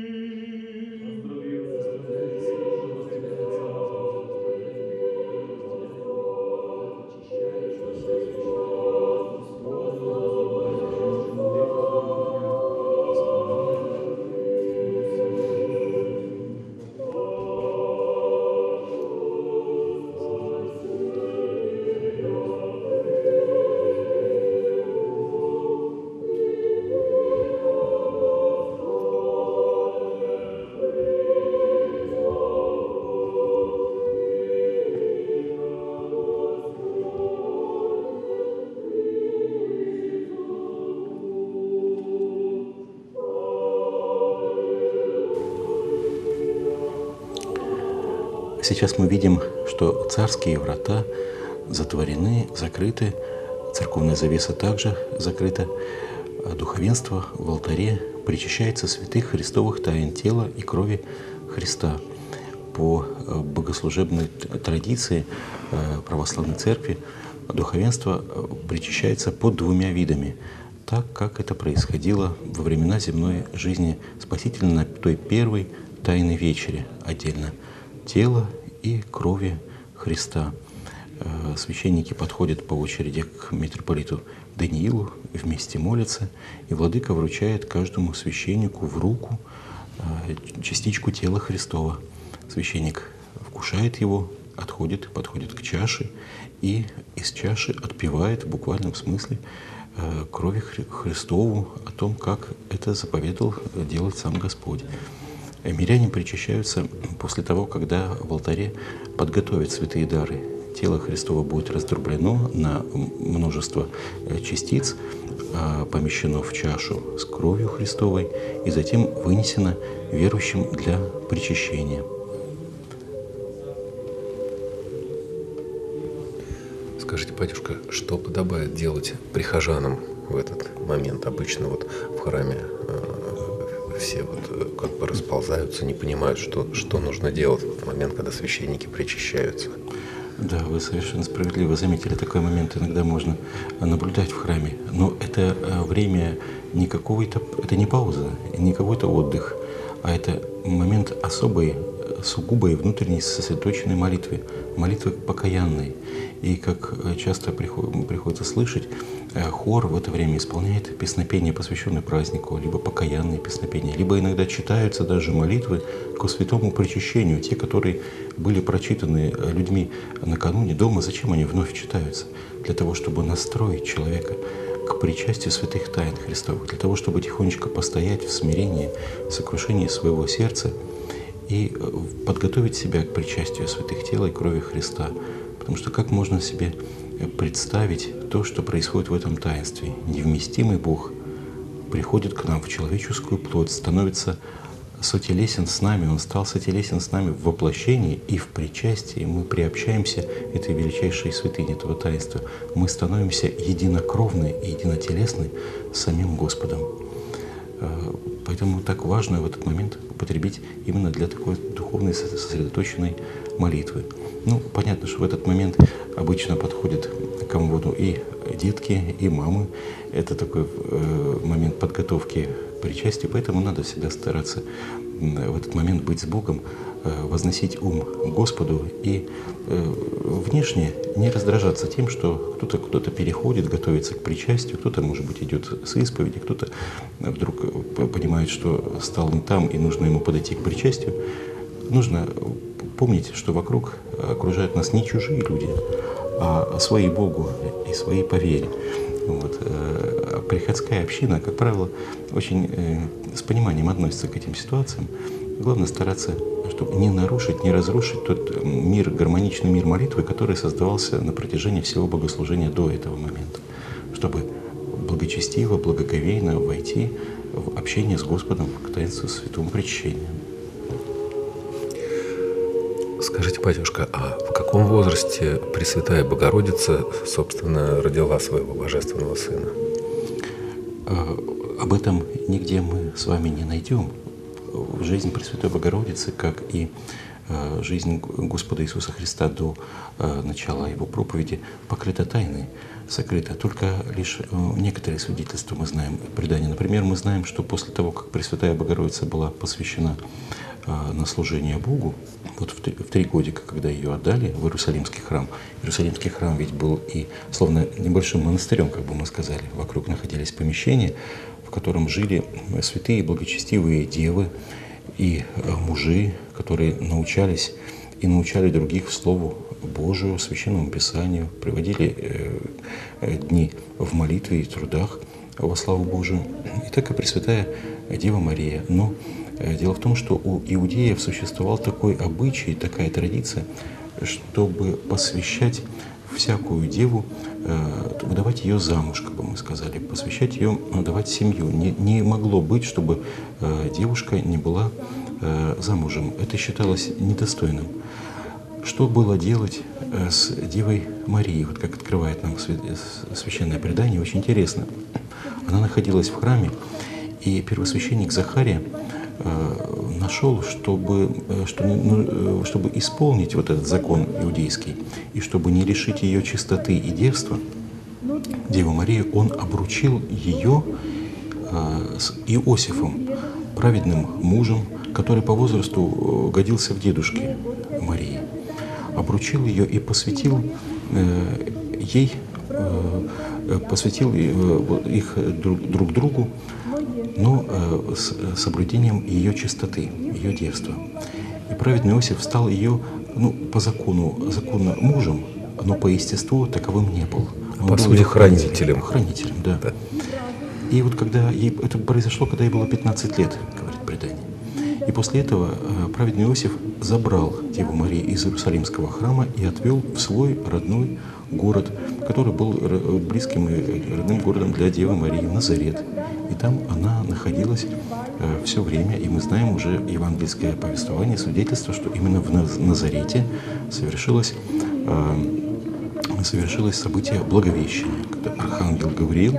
Сейчас мы видим, что царские врата затворены, закрыты, церковная завеса также закрыта, а духовенство в алтаре причащается святых христовых тайн тела и крови Христа. По богослужебной традиции православной церкви духовенство причащается под двумя видами, так как это происходило во времена земной жизни Спасителя на той первой Тайной вечере отдельно. Тела и крови Христа. Священники подходят по очереди к митрополиту Даниилу, вместе молятся, и владыка вручает каждому священнику в руку частичку тела Христова. Священник вкушает его, отходит, подходит к чаше и из чаши отпивает в буквальном смысле крови Христову о том, как это заповедовал делать сам Господь. Миряне причащаются после того, когда в алтаре подготовят святые дары. Тело Христово будет раздроблено на множество частиц, помещено в чашу с кровью Христовой и затем вынесено верующим для причащения. Скажите, батюшка, что подобает делать прихожанам в этот момент? Обычно вот в храме все вот как бы расползаются, не понимают, что, что нужно делать в момент, когда священники причащаются. Да, вы совершенно справедливо заметили, такой момент иногда можно наблюдать в храме. Но это время не какого-то, это не пауза, не какой-то отдых, а это момент особой, сугубой внутренней сосредоточенной молитвы, молитвы покаянной. И как часто приходится слышать, хор в это время исполняет песнопения, посвященные празднику, либо покаянные песнопения, либо иногда читаются даже молитвы ко святому причащению, те, которые были прочитаны людьми накануне дома. Зачем они вновь читаются? Для того, чтобы настроить человека к причастию святых тайн Христовых, для того, чтобы тихонечко постоять в смирении, в сокрушении своего сердца и подготовить себя к причастию святых тела и крови Христа. Потому что как можно себе представить то, что происходит в этом таинстве? Невместимый Бог приходит к нам в человеческую плоть, становится сотелесен с нами, Он стал сотелесен с нами в воплощении и в причастии. Мы приобщаемся этой величайшей святыне, этого таинства. Мы становимся единокровны и единотелесны с самим Господом. Поэтому так важно в этот момент употребить именно для такой духовной сосредоточенной молитвы. Ну, понятно, что в этот момент обычно подходят к амвону и детки, и мамы. Это такой э, момент подготовки к причастию, поэтому надо всегда стараться в этот момент быть с Богом, э, возносить ум Господу и э, внешне не раздражаться тем, что кто-то куда-то переходит, готовится к причастию, кто-то, может быть, идет с исповеди, кто-то вдруг понимает, что стал не там и нужно ему подойти к причастию. нужно помнить, что вокруг окружают нас не чужие люди, а свои Богу и свои по вере. Вот. А приходская община, как правило, очень с пониманием относится к этим ситуациям. Главное стараться, чтобы не нарушить, не разрушить тот мир, гармоничный мир молитвы, который создавался на протяжении всего богослужения до этого момента, чтобы благочестиво, благоговейно войти в общение с Господом к таинству святому причащению. Скажите, батюшка, а в каком возрасте Пресвятая Богородица, собственно, родила своего Божественного Сына? Об этом нигде мы с вами не найдем. Жизнь Пресвятой Богородицы, как и жизнь Господа Иисуса Христа до начала Его проповеди, покрыта тайной, сокрыта. Только лишь некоторые свидетельства мы знаем, предания. Например, мы знаем, что после того, как Пресвятая Богородица была посвящена на служение Богу, вот в три, в три годика, когда ее отдали в Иерусалимский храм. Иерусалимский храм ведь был и словно небольшим монастырем, как бы мы сказали. Вокруг находились помещения, в котором жили святые благочестивые девы и мужи, которые научались и научали других Слову Божию, Священному Писанию, приводили дни в молитве и трудах во славу Божию. И так и Пресвятая Дева Мария. Но дело в том, что у иудеев существовал такой обычай, такая традиция, чтобы посвящать всякую деву, выдавать ее замуж, как бы мы сказали, посвящать ее, давать семью. Не, не могло быть, чтобы девушка не была замужем. Это считалось недостойным. Что было делать с Девой Марией? Вот как открывает нам священное предание, очень интересно. Она находилась в храме, и первосвященник Захария нашел, чтобы, чтобы, чтобы исполнить вот этот закон иудейский, и чтобы не лишить ее чистоты и девства, Деву Марию, он обручил ее с Иосифом, праведным мужем, который по возрасту годился в дедушке Марии. Обручил ее и посвятил ей, посвятил их друг другу, но с соблюдением ее чистоты, ее девства. И праведный Иосиф стал ее, ну, по закону, законно мужем, но по естеству таковым не был. Он по был сути, хранителем. Хранителем, да. да. И вот когда ей, это произошло, когда ей было пятнадцать лет, говорит предание. И после этого праведный Иосиф забрал Деву Марию из Иерусалимского храма и отвел в свой родной город, который был близким и родным городом для Девы Марии, Назарет. И там она находилась все время, и мы знаем уже евангельское повествование, свидетельство, что именно в Назарете совершилось, совершилось событие Благовещения, когда архангел Гавриил,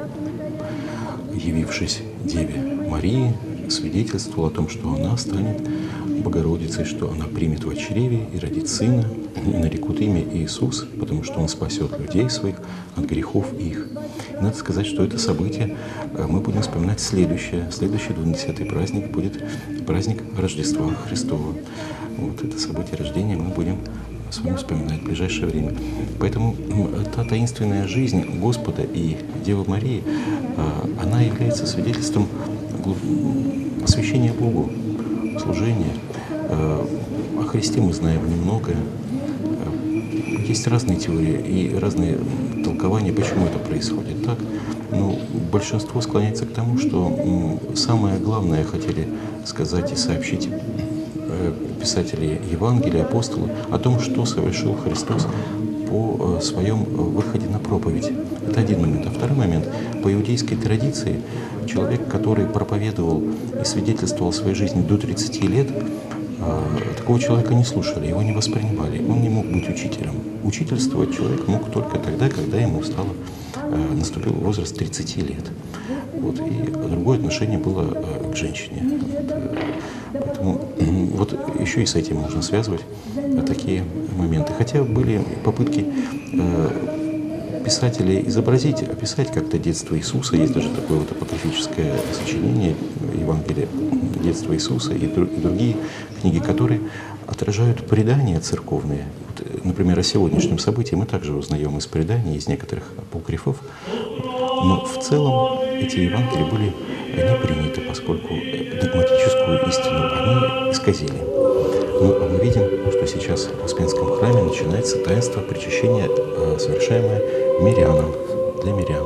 явившись Деве Марии, свидетельствовал о том, что она станет Богородицей, что она примет в чреве и родит сына, и нарекут имя Иисус, потому что он спасет людей своих от грехов их. И надо сказать, что это событие мы будем вспоминать следующее. Следующий двадцатый праздник будет праздник Рождества Христова. Вот это событие рождения мы будем с вами вспоминать в ближайшее время. Поэтому та таинственная жизнь Господа и Девы Марии, она является свидетельством освящения Богу, служения. О Христе мы знаем немного. Есть разные теории и разные толкования, почему это происходит так. Но большинство склоняется к тому, что самое главное хотели сказать и сообщить писатели Евангелия, апостолы, о том, что совершил Христос по своем выходе на проповедь. Это один момент. А второй момент. По иудейской традиции человек, который проповедовал и свидетельствовал о своей жизни до тридцати лет, такого человека не слушали, его не воспринимали. Он не мог быть учителем. Учительствовать человек мог только тогда, когда ему стало, наступил возраст тридцати лет. Вот. И другое отношение было к женщине. Поэтому вот еще и с этим можно связывать такие моменты. Хотя были попытки писателей изобразить, описать как-то детство Иисуса. Есть даже такое вот апокрифическое сочинение Евангелия детства Иисуса и другие книги, которые отражают предания церковные. Вот, например, о сегодняшнем событии мы также узнаем из преданий, из некоторых апокрифов. Но в целом эти Евангелия были не приняты, поскольку догматическую истину они исказили. Ну, а мы видим, что сейчас в Успенском храме начинается таинство причащения, совершаемое мирянам, для мирян.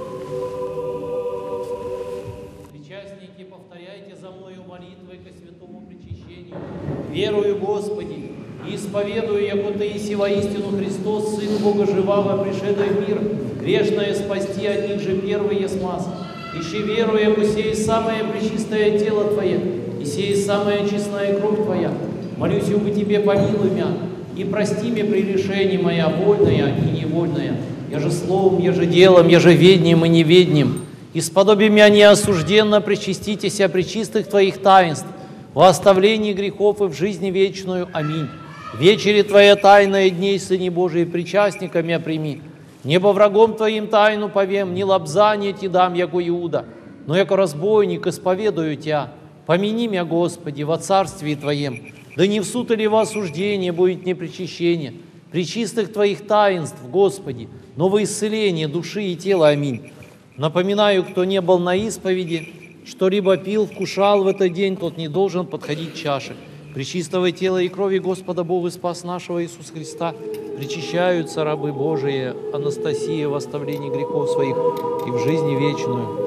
Причастники, повторяйте за мною молитвой ко святому причащению. Верую, Господи, и исповедую, яко Ты иси воистину Христос, Сын Бога живаго, пришедший в мир, грешное спасти от них же первый есмас. Ищи веру, яко сей самое пречистое тело Твое, и сей самая честная кровь Твоя. Молюсь, убы Тебе, помилуй меня, и прости мне прегрешение моя, вольная и невольная, я же словом, я же делом, я же веднием и неведнием. Исподоби меня неосужденно причаститеся пречистых Твоих таинств, во оставлении грехов и в жизни вечную. Аминь. Вечери Твоя тайная дней, Сыне Божий, причастниками я прими. Небо врагом Твоим тайну повем, не лобзание Ти дам, яко Иуда, но яко разбойник исповедую Тя. Помяни меня, Господи, во Царствии Твоем, да не в суд или во осуждение будет непричащение, пречистых Твоих таинств, Господи, но во исцеление души и тела. Аминь. Напоминаю, кто не был на исповеди, что-либо пил, вкушал в этот день, тот не должен подходить к чаше. Пречистого тела и крови Господа Бога и Спас нашего Иисуса Христа причащаются рабы Божии Анастасия в оставлении грехов своих и в жизни вечную.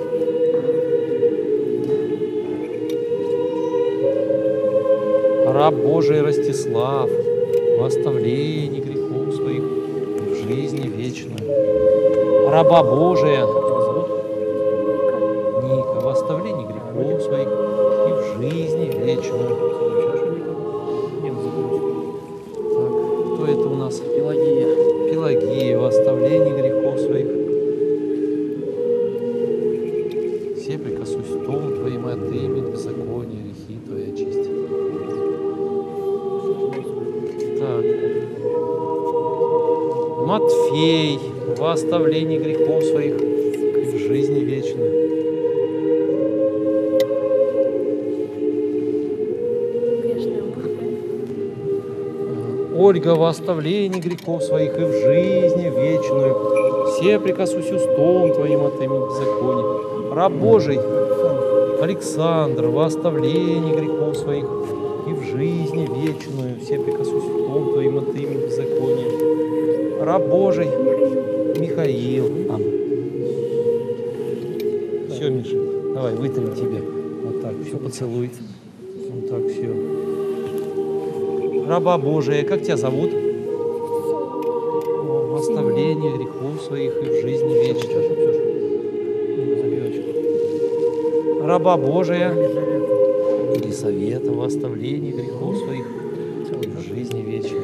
Раб Божий Ростислав в оставлении грехов своих и в жизни вечную. Раба Божия Ника в оставлении грехов своих и в жизни вечную. Так, кто это у нас? Пелагия. Пелагия в оставлении грехов своих. Все прикоснусь Том Твоим, и отымет беззаконие, грехи Твои очисти. Так. Матфей во оставлении грехов своих и в жизни вечной. Ольга во оставлении грехов своих и в жизни вечную. Все прикоснусь устом Твоим, отымет беззаконие. Раб Божий Александр во оставлении грехов своих и в жизни вечную. Все прикоснусь устом Твоим, отымет беззаконие. Раб Божий Михаил. А. Все, Миша, давай, вытрем тебе. Вот так, все, поцелуй. Вот так, все. Раба Божия, как тебя зовут? В оставлении грехов своих и в жизни вечной. Раба Божия Елисавета в оставлении грехов своих и в жизни вечной.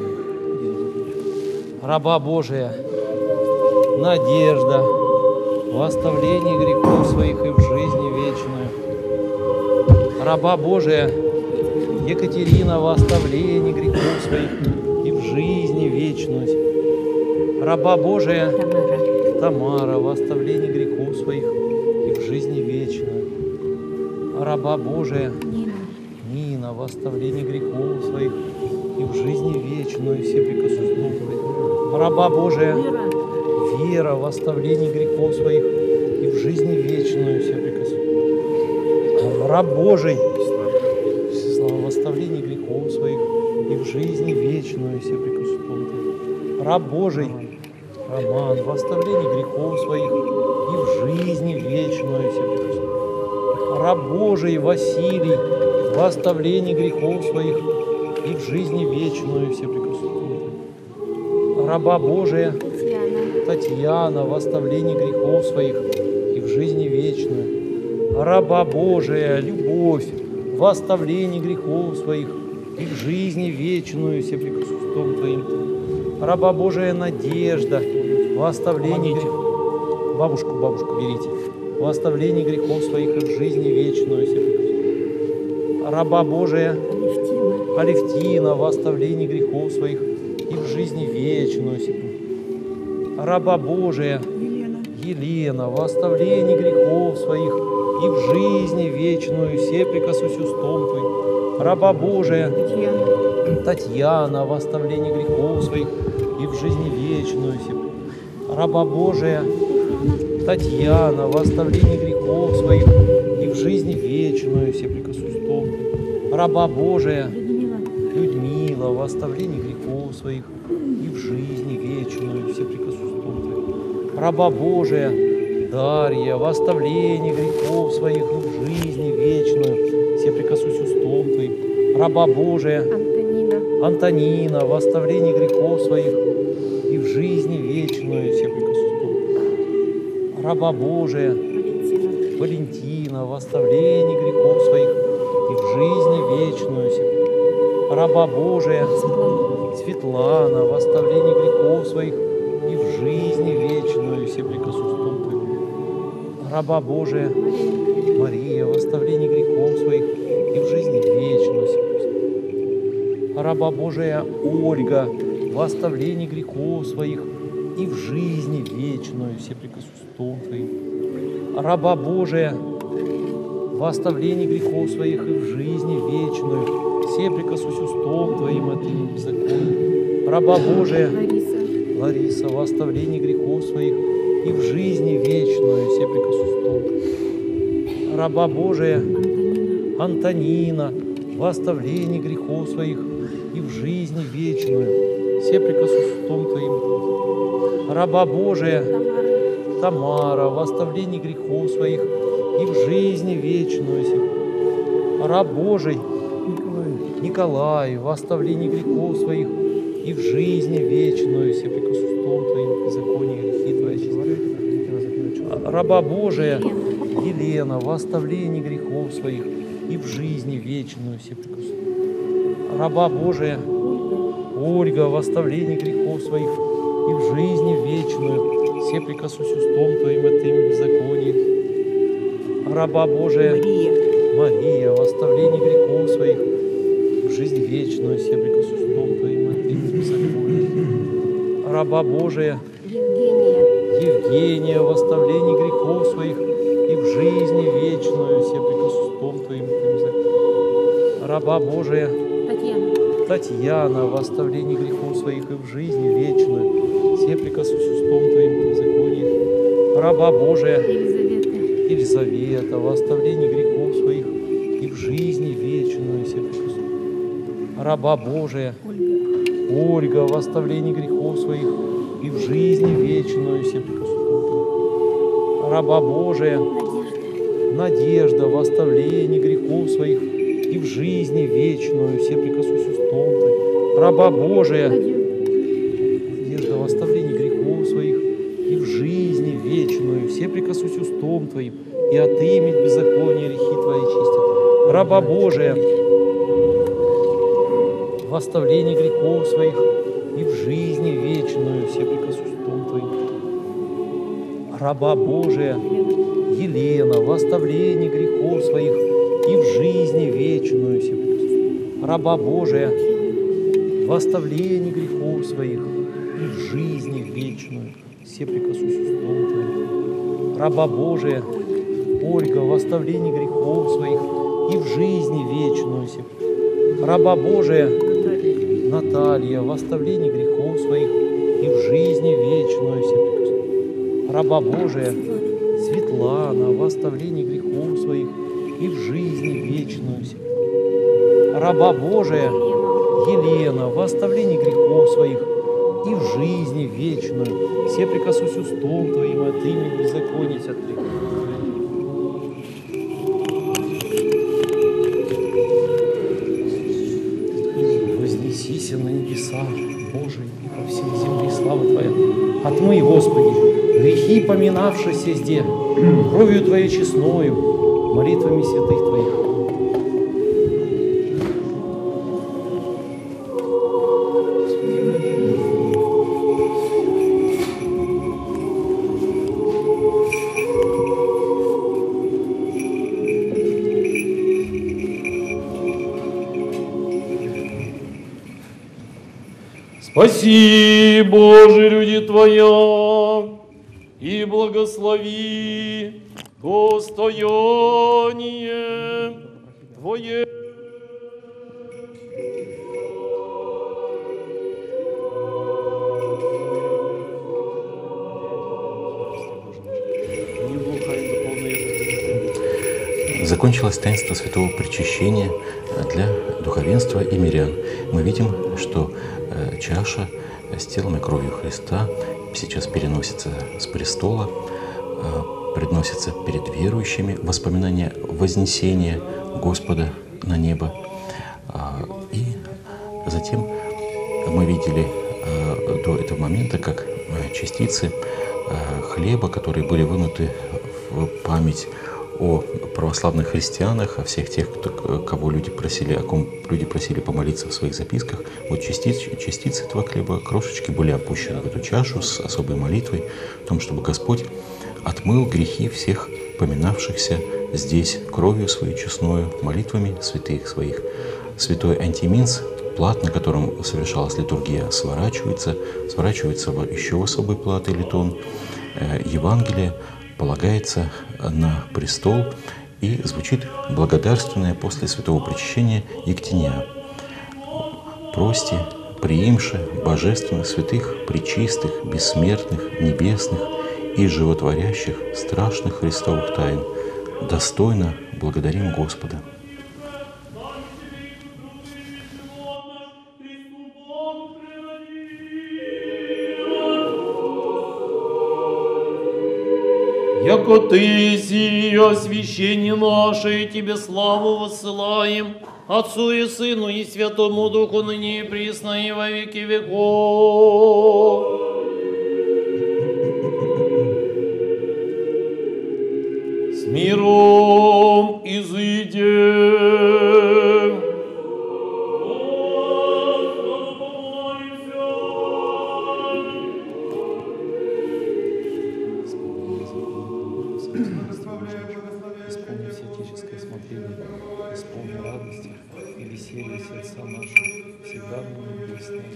Раба Божия Надежда в оставлении грехов своих и в жизни вечную. Раба Божия Екатерина в оставлении грехов своих и в жизни вечную. Раба Божия Тамара. Тамара в оставлении грехов своих и в жизни вечную. Раба Божия Нина. Нина в оставлении грехов своих и в жизни вечную. Все прикоснусь. Раба Божия Вера. Вера в оставлении грехов своих и в жизни вечную. Все прикоснусь. Раб Божий в оставлении грехов своих и в жизни вечную. Все прикоснусь. Раб Божий Роман в оставлении грехов своих и в жизни вечную. Все прикоснусь. Раб Божий Василий в оставлении грехов своих и в жизни вечную. Все прикоснусь. Раба Божия Татьяна в оставлении грехов своих и в жизни вечную. Раба Божия Любовь в оставлении грехов своих и в жизни вечную. Все прикоснусь Твоим. Раба Божия Надежда в оставлении... Бабушку, бабушку берите. В оставлении грехов своих и в жизни вечную. Все прикоснусь. Раба Божия Алевтина. Алевтина в оставлении грехов своих и в жизни вечную. Все прикоснусь. Раба Божия Елена. Елена в оставлении грехов своих и в жизни вечную. Все прикоснусь устом Твоим. Раба Божия Татьяна. Татьяна в оставлении грехов своих и в жизни вечную. Раба Божия Татьяна в оставлении грехов своих и в жизни вечную. Все прикоснусь устом. Раба Божия Людмила. Даниила в оставлении грехов своих и в жизни вечную все прикосустом Твоим. Раба Божия Дарья в оставлении грехов своих и в жизни вечную все прикосусь устом Твоим. Раба Божия Антонина. Антонина в оставлении грехов своих и в жизни вечную все прикосусь устом Твоим. Раба Божия Валентина. Валентина в оставлении грехов своих и в жизни вечную все. Раба Божия Светлана. Светлана в оставлении грехов своих и в жизни вечную все прикосустом Твоим. Раба Божия Мария. Мария в оставлении грехов своих и в жизни вечную все прикосустом. Раба Божия Ольга в оставлении грехов своих и в жизни вечную все прикосустом Твоим. Раба Божия в оставлении грехов своих и в жизни вечную все прикосусь устом Твоим от имени беззакония. Раба Божия Лариса. Лариса в оставлении грехов своих и в жизни вечную все прикосусь устом Твоим. Раба Божия Антонина. Антонина в оставлении грехов своих и в жизни вечную все прикосусь устом Твоим. Раба Божия Тамара. Тамара в оставлении грехов своих и в жизни вечную все. Раб Божий Николай в оставлении грехов своих и в жизни вечную все прикосустом Твоим, беззаконие, грехи Твои чисты. Раба Божия Елена в оставлении грехов своих и в жизни вечную все прикосустом. Раба Божия Ольга в оставлении грехов своих и в жизни вечную все прикосусь устом Твоим от имени беззакония. Раба Божия Мария. Мария в оставлении грехов своих в жизнь вечную все прикосусь устом Твоим от имени беззакония. Раба Божия Евгения. Евгения в оставлении грехов своих и в жизни вечную все прикосусь устом Твоим от имени беззакония. Раба Божия Татьяна. Татьяна в оставлении грехов своих и в жизни вечную все прикосусь устом Твоим от беззакония. Раба Божия Елизавета. Елизавета в оставлении грехов своих и в жизни вечную все прикосусь. Раба Божия Ольга. Ольга в оставлении грехов своих и в жизни вечную все прикосустом. Раба Божия Надежда. Надежда в оставлении грехов своих и в жизни вечную все прикосусь устом Твоим. Раба Божия Надежда в оставлении грехов своих и в жизни вечную все прикосусь устом Твоим и отымет беззаконие грехи Твои чистят. Раба Божия в оставлении грехов своих и в жизни вечную все прикосусь устом Твоим. Раба Божия Елена в оставлении грехов своих и в жизни вечную все прикосусь. Раба Божия в оставлении грехов своих и в жизни вечную все прикосусь устом Твоим. Раба Божия Ольга в оставлении грехов своих и в жизни вечную все. Раба Божия Наталья в оставлении грехов своих и в жизни вечную все прикосусь. Раба Божия Светлана в оставлении грехов своих и в жизни вечную все. Раба Божия Елена в оставлении грехов своих и в жизни вечную все прикосусь устом Твоим от имени беззакония отрекут. Вознесися на небеса, Боже, и по всей земле слава Твоя. Отмый, Господи, грехи, поминавшиеся сде, кровью Твоей честною, молитвами святых Твоих. Спаси, Боже, люди Твоя, и благослови достояние Твое. закончилось таинство святого причащения для духовенства и мирян. Мы видим, что чаша с телом и кровью Христа сейчас переносится с престола, предносится перед верующими воспоминания вознесения Господа на небо. И затем мы видели до этого момента, как частицы хлеба, которые были вынуты в память о православных христианах, о всех тех, кто, кого люди просили, о ком люди просили помолиться в своих записках. Вот частицы, частицы этого хлеба, крошечки, были опущены в эту чашу с особой молитвой о том, чтобы Господь отмыл грехи всех поминавшихся здесь кровью своей честною, молитвами святых своих. Святой антиминс, плат, на котором совершалась литургия, сворачивается, сворачивается еще в особый плат или тон. Евангелие полагается на престол, и звучит благодарственное после святого причащения Ектения. «Прости, приимши божественных, святых, пречистых, бессмертных, небесных и животворящих, страшных Христовых тайн, достойно благодарим Господа». Яко Ты сие освящение наше, и Тебе славу воссылаем, Отцу и Сыну и Святому Духу, ныне и присно и во веки веков. С миром изыдем. Исполни всеотеческое смотрение, исполни радости и веселье сердца нашего, всегда на небесном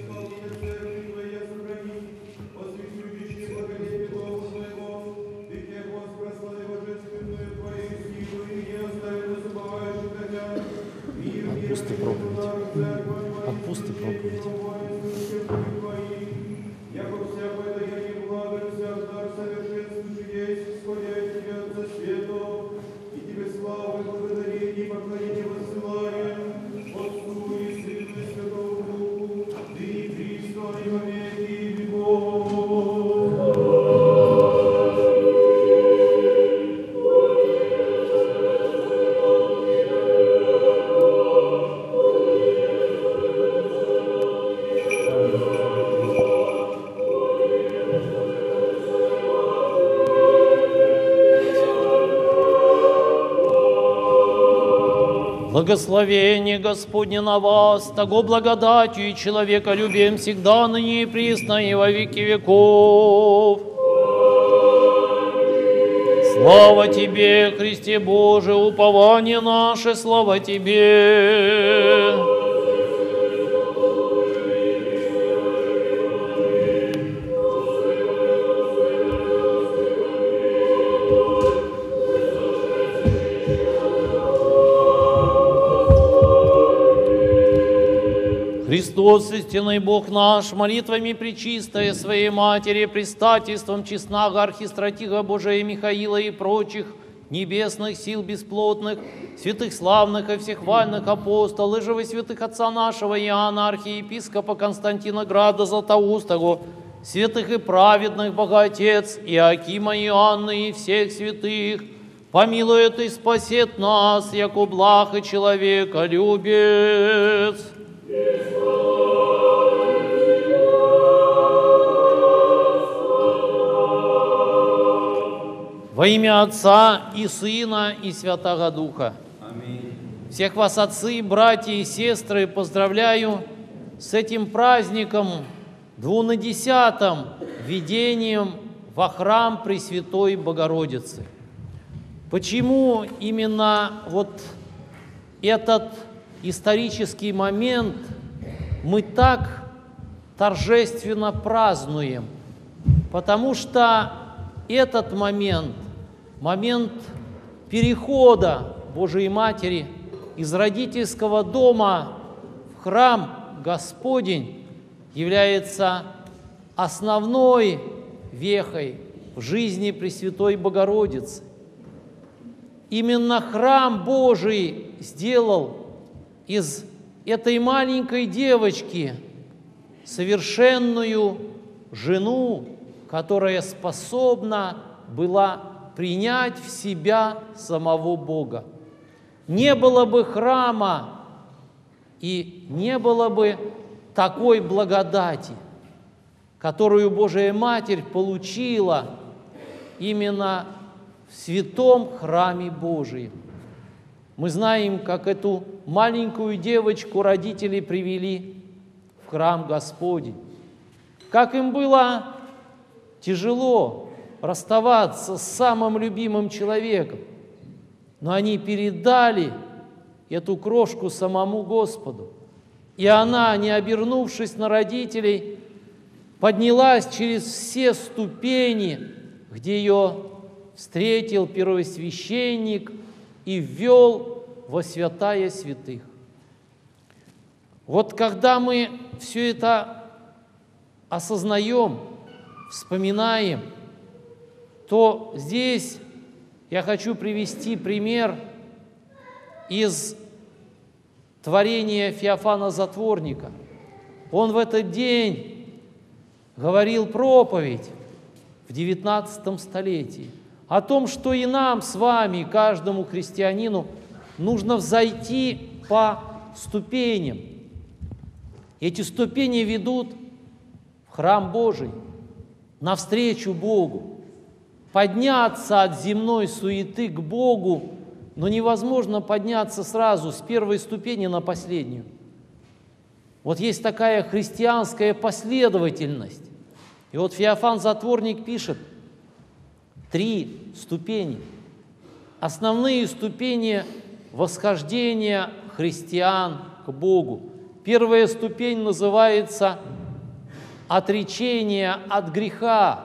Отпусти проповедь. Отпусти проповедь. Благословение Господне на вас, того благодатью и человеколюбием всегда, ныне и присно, и во веки веков. Слава Тебе, Христе Божий, упование наше, слава Тебе. Христос, истинный Бог наш, молитвами пречистая Своей Матери, предстательством честного архистратига Божия Михаила и прочих небесных сил бесплотных, святых славных и всехвальных апостолов, и святых отца нашего Иоанна, архиепископа Константина Града Златоустого, святых и праведных Богоотец Иоакима Иоанна и всех святых, помилует и спасет нас, яко благ и человеколюбец. Во имя Отца и Сына и Святого Духа. Аминь. Всех вас, отцы, братья и сестры, поздравляю с этим праздником, двунадесятым введением во храм Пресвятой Богородицы. Почему именно вот этот исторический момент мы так торжественно празднуем? Потому что этот момент, момент перехода Божией Матери из родительского дома в храм Господень, является основной вехой в жизни Пресвятой Богородицы. именно храм Божий сделал из этой маленькой девочки совершенную жену, которая способна была принять в себя самого Бога. Не было бы храма и не было бы такой благодати, которую Божия Матерь получила именно в святом храме Божием. Мы знаем, как эту маленькую девочку родители привели в храм Господень, как им было тяжело расставаться с самым любимым человеком, но они передали эту крошку самому Господу. И она, не обернувшись на родителей, поднялась через все ступени, где ее встретил первосвященник и ввел во святая святых. Вот когда мы все это осознаем, вспоминаем, то здесь я хочу привести пример из творения Феофана Затворника. Он в этот день говорил проповедь в девятнадцатом столетии о том, что и нам с вами, каждому христианину, нужно взойти по ступеням. Эти ступени ведут в храм Божий, навстречу Богу. Подняться от земной суеты к Богу, но невозможно подняться сразу с первой ступени на последнюю. Вот есть такая христианская последовательность. И вот Феофан Затворник пишет три ступени. Основные ступени восхождения христиан к Богу. Первая ступень называется отречение от греха,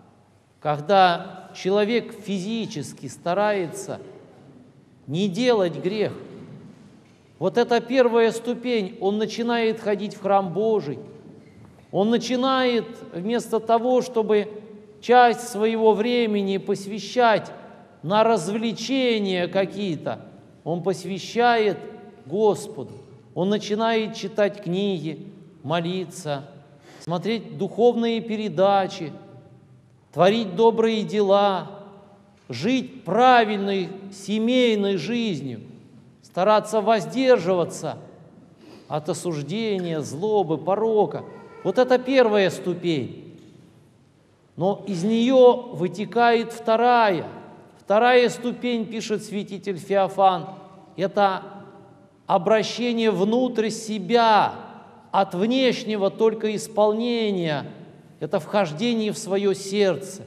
когда человек физически старается не делать грех. Вот это первая ступень. Он начинает ходить в храм Божий. Он начинает вместо того, чтобы часть своего времени посвящать на развлечения какие-то, он посвящает Господу. Он начинает читать книги, молиться, смотреть духовные передачи, творить добрые дела, жить правильной семейной жизнью, стараться воздерживаться от осуждения, злобы, порока. Вот это первая ступень. Но из нее вытекает вторая. Вторая ступень, пишет святитель Феофан, это обращение внутрь себя, от внешнего только исполнения, это вхождение в свое сердце.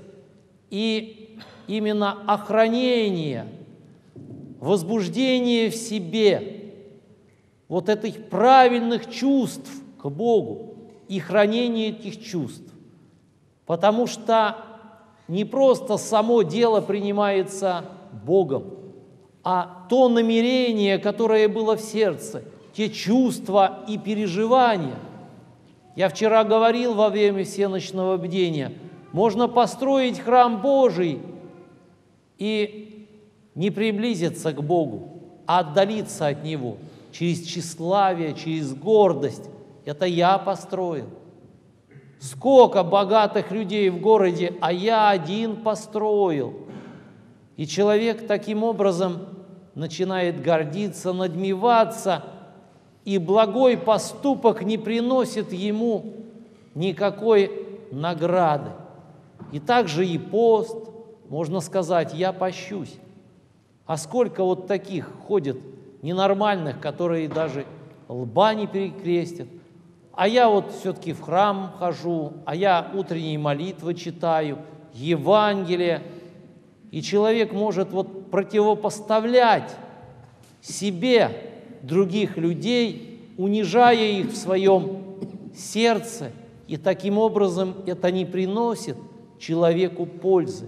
И именно охранение, возбуждение в себе вот этих правильных чувств к Богу и хранение этих чувств. Потому что не просто само дело принимается Богом, а то намерение, которое было в сердце, те чувства и переживания. Я вчера говорил во время всеночного бдения, можно построить храм Божий и не приблизиться к Богу, а отдалиться от Него через тщеславие, через гордость. Это я построил. Сколько богатых людей в городе, а я один построил. И человек таким образом начинает гордиться, надмеваться, и благой поступок не приносит ему никакой награды. И также и пост, можно сказать, я пощусь. А сколько вот таких ходит ненормальных, которые даже лба не перекрестят. А я вот все-таки в храм хожу, а я утренние молитвы читаю, Евангелие. И человек может вот противопоставлять себе других людей, унижая их в своем сердце, и таким образом это не приносит человеку пользы.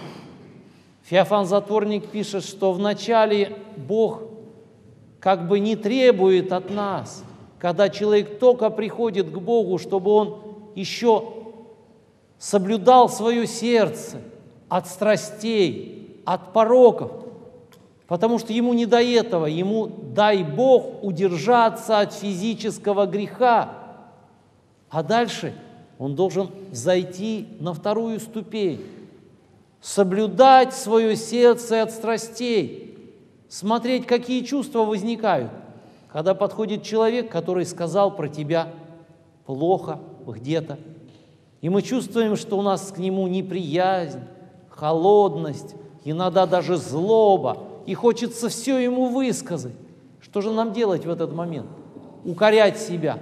Феофан Затворник пишет, что вначале Бог как бы не требует от нас, когда человек только приходит к Богу, чтобы он еще соблюдал свое сердце от страстей, от пороков. Потому что ему не до этого, ему, дай Бог, удержаться от физического греха. А дальше он должен зайти на вторую ступень, соблюдать свое сердце от страстей, смотреть, какие чувства возникают, когда подходит человек, который сказал про тебя плохо где-то, и мы чувствуем, что у нас к нему неприязнь, холодность, иногда даже злоба, и хочется все ему высказать. Что же нам делать в этот момент? Укорять себя.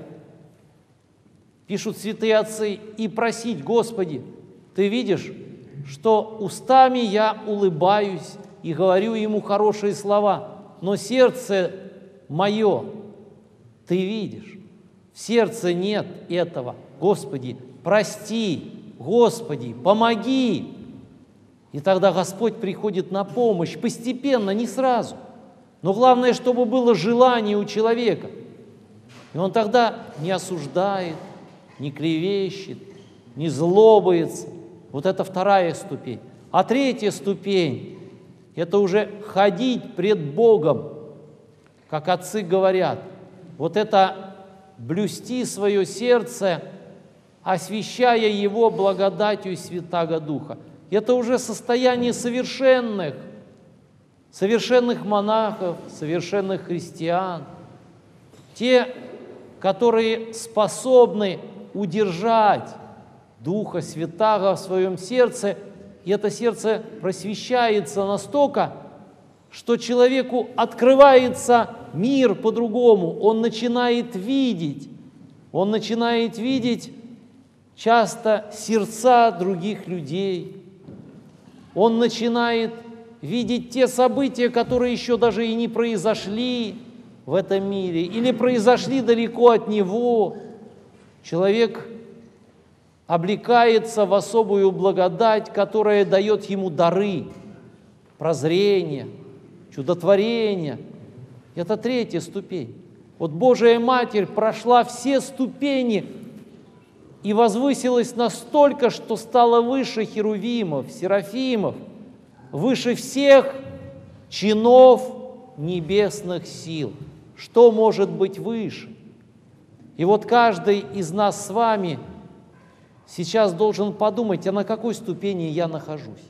Пишут святые отцы, и просить: Господи, Ты видишь, что устами я улыбаюсь и говорю ему хорошие слова, но сердце мое, Ты видишь, в сердце нет этого. Господи, прости, Господи, помоги. И тогда Господь приходит на помощь постепенно, не сразу. Но главное, чтобы было желание у человека. И он тогда не осуждает, не клевещет, не злобается. Вот это вторая ступень. А третья ступень – это уже ходить пред Богом, как отцы говорят. Вот это блюсти свое сердце, освящая его благодатью Святаго Духа. Это уже состояние совершенных, совершенных монахов, совершенных христиан. Те, которые способны удержать Духа Святаго в своем сердце, и это сердце просвещается настолько, что человеку открывается мир по-другому, он начинает видеть, он начинает видеть часто сердца других людей, он начинает видеть те события, которые еще даже и не произошли в этом мире, или произошли далеко от него. Человек облекается в особую благодать, которая дает ему дары, прозрение, чудотворение. Это третья ступень. Вот Божия Матерь прошла все ступени и возвысилась настолько, что стала выше херувимов, серафимов, выше всех чинов небесных сил. Что может быть выше? И вот каждый из нас с вами сейчас должен подумать, а на какой ступени я нахожусь?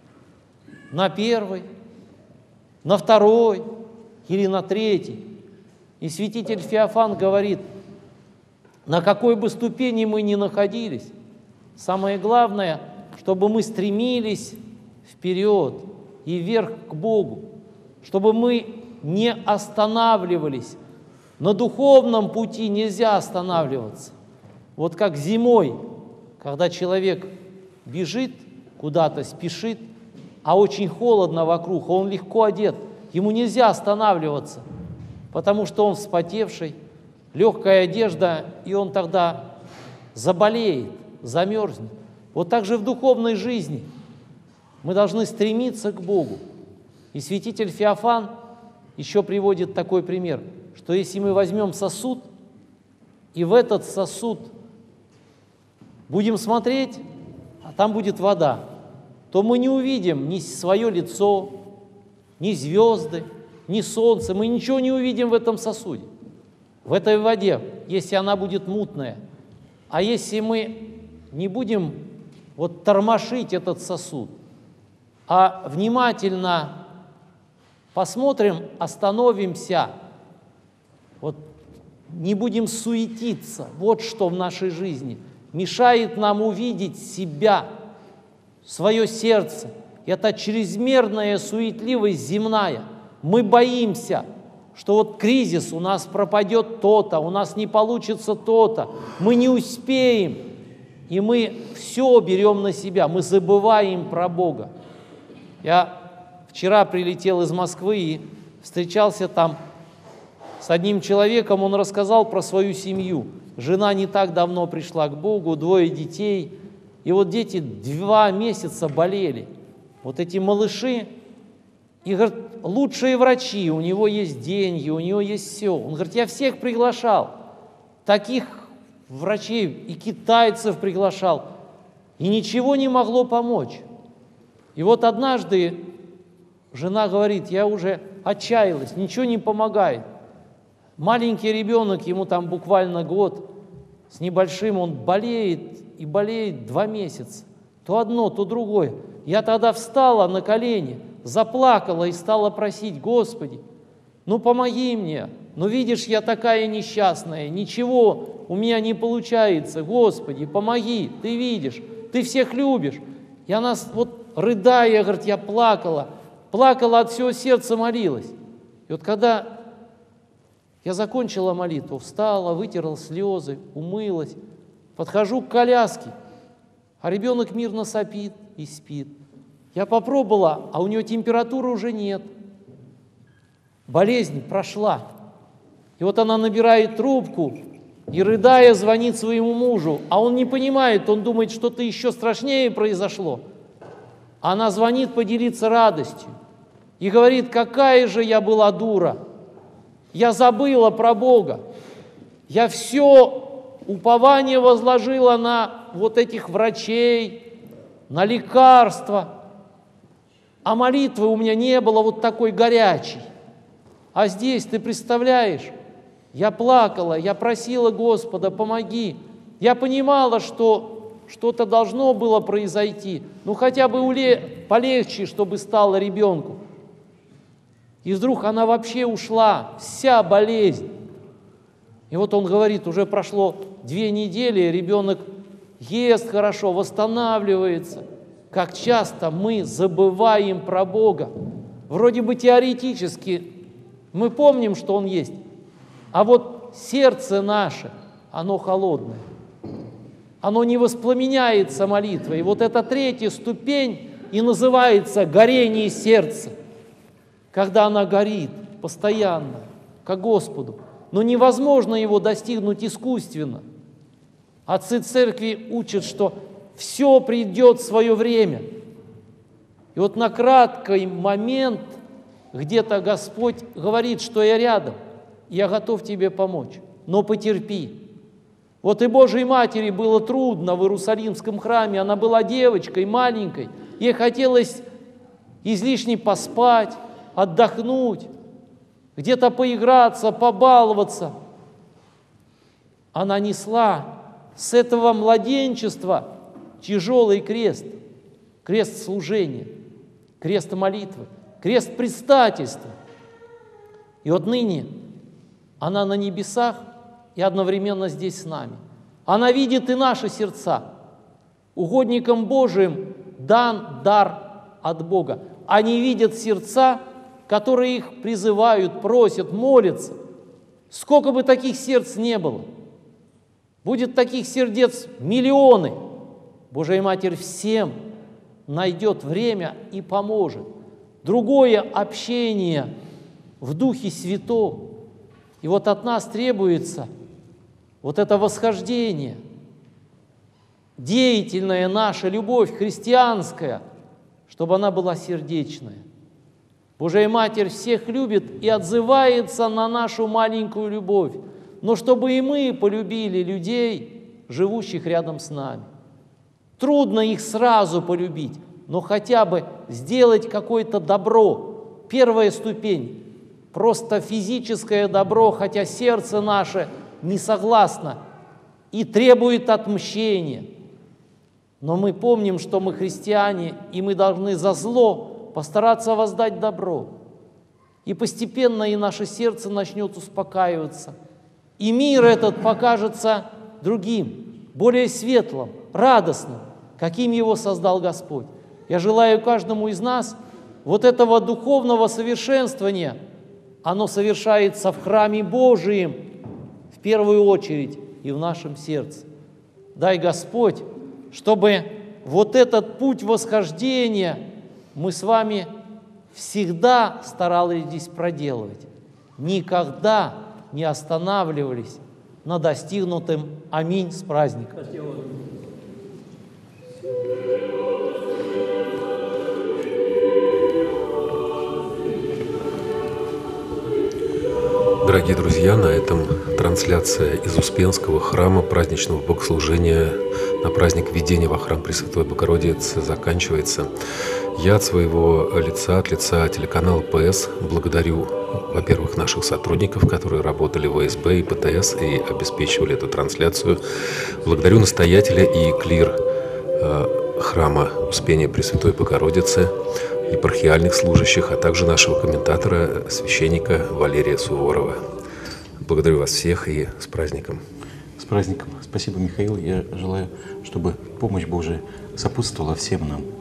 На первой, на второй или на третьей? И святитель Феофан говорит, на какой бы ступени мы ни находились, самое главное, чтобы мы стремились вперед и вверх к Богу, чтобы мы не останавливались. На духовном пути нельзя останавливаться. Вот как зимой, когда человек бежит куда-то, спешит, а очень холодно вокруг, он легко одет, ему нельзя останавливаться, потому что он вспотевший, легкая одежда, и он тогда заболеет, замерзнет. Вот так же в духовной жизни мы должны стремиться к Богу. И святитель Феофан еще приводит такой пример, что если мы возьмем сосуд, и в этот сосуд будем смотреть, а там будет вода, то мы не увидим ни свое лицо, ни звезды, ни солнце, мы ничего не увидим в этом сосуде, в этой воде, если она будет мутная. А если мы не будем вот тормошить этот сосуд, а внимательно посмотрим, остановимся, вот не будем суетиться, вот что в нашей жизни мешает нам увидеть себя, свое сердце. Это чрезмерная суетливость земная. Мы боимся, что вот кризис, у нас пропадет то-то, у нас не получится то-то, мы не успеем, и мы все берем на себя, мы забываем про Бога. Я вчера прилетел из Москвы и встречался там с одним человеком, он рассказал про свою семью. Жена не так давно пришла к Богу, двое детей, и вот дети два месяца болели. Вот эти малыши, и говорит, лучшие врачи, у него есть деньги, у него есть все. Он говорит, я всех приглашал, таких врачей и китайцев приглашал, и ничего не могло помочь. И вот однажды Жена говорит, я уже отчаялась, ничего не помогает. Маленький ребенок, ему там буквально год с небольшим, он болеет и болеет два месяца. То одно, то другое. Я тогда встала на колени, заплакала и стала просить, Господи, ну помоги мне. Ну видишь, я такая несчастная, ничего у меня не получается. Господи, помоги, ты видишь, ты всех любишь. И она вот рыдая, говорит, я плакала, плакала от всего сердца, молилась. И вот когда я закончила молитву, встала, вытерла слезы, умылась, подхожу к коляске, а ребенок мирно сопит и спит. Я попробовала, а у него температуры уже нет. Болезнь прошла. И вот она набирает трубку и, рыдая, звонит своему мужу, а он не понимает, он думает, что-то еще страшнее произошло. Она звонит поделиться радостью и говорит, какая же я была дура. Я забыла про Бога. Я все упование возложила на вот этих врачей, на лекарства. А молитвы у меня не было вот такой горячей. А здесь, ты представляешь, я плакала, я просила Господа, помоги. Я понимала, что что-то должно было произойти. Ну, хотя бы уле... полегче, чтобы стало ребенку. И вдруг она вообще ушла, вся болезнь. И вот он говорит, уже прошло две недели, ребенок ест хорошо, восстанавливается. Как часто мы забываем про Бога. Вроде бы теоретически мы помним, что Он есть, а вот сердце наше, оно холодное. Оно не воспламеняется молитвой. И вот эта третья ступень и называется горение сердца. Когда она горит постоянно, ко Господу. Но невозможно его достигнуть искусственно. Отцы церкви учат, что все придет в свое время. И вот на краткий момент где-то Господь говорит, что я рядом, я готов тебе помочь, но потерпи. Вот и Божьей Матери было трудно в Иерусалимском храме, она была девочкой маленькой, ей хотелось излишне поспать, отдохнуть, где-то поиграться, побаловаться. Она несла с этого младенчества тяжелый крест, крест служения, крест молитвы, крест предстательства. И вот ныне она на небесах и одновременно здесь с нами. Она видит и наши сердца. Угодникам Божиим дан дар от Бога. Они видят сердца, которые их призывают, просят, молятся. Сколько бы таких сердц не было, будет таких сердец миллионы. Божья Матерь всем найдет время и поможет. Другое общение в Духе Святом. И вот от нас требуется вот это восхождение, деятельная наша любовь христианская, чтобы она была сердечная. Божья Матерь всех любит и отзывается на нашу маленькую любовь, но чтобы и мы полюбили людей, живущих рядом с нами. Трудно их сразу полюбить, но хотя бы сделать какое-то добро. Первая ступень – просто физическое добро, хотя сердце наше не согласно и требует отмщения. Но мы помним, что мы христиане, и мы должны за зло постараться воздать добро. И постепенно и наше сердце начнет успокаиваться. И мир этот покажется другим, более светлым, радостным, каким его создал Господь. Я желаю каждому из нас вот этого духовного совершенствования. Оно совершается в храме Божием, в первую очередь, и в нашем сердце. Дай Господь, чтобы вот этот путь восхождения мы с вами всегда старались проделывать, никогда не останавливались на достигнутом. Аминь, с праздником. Дорогие друзья, на этом трансляция из Успенского храма праздничного богослужения на праздник введения во храм Пресвятой Богородицы заканчивается. Я от своего лица, от лица телеканала ПС благодарю, во-первых, наших сотрудников, которые работали в ОСБ и ПТС и обеспечивали эту трансляцию. Благодарю настоятеля и клир э, храма Успения Пресвятой Богородицы, епархиальных служащих, а также нашего комментатора, священника Валерия Суворова. Благодарю вас всех и с праздником. С праздником. Спасибо, Михаил. Я желаю, чтобы помощь Божия сопутствовала всем нам.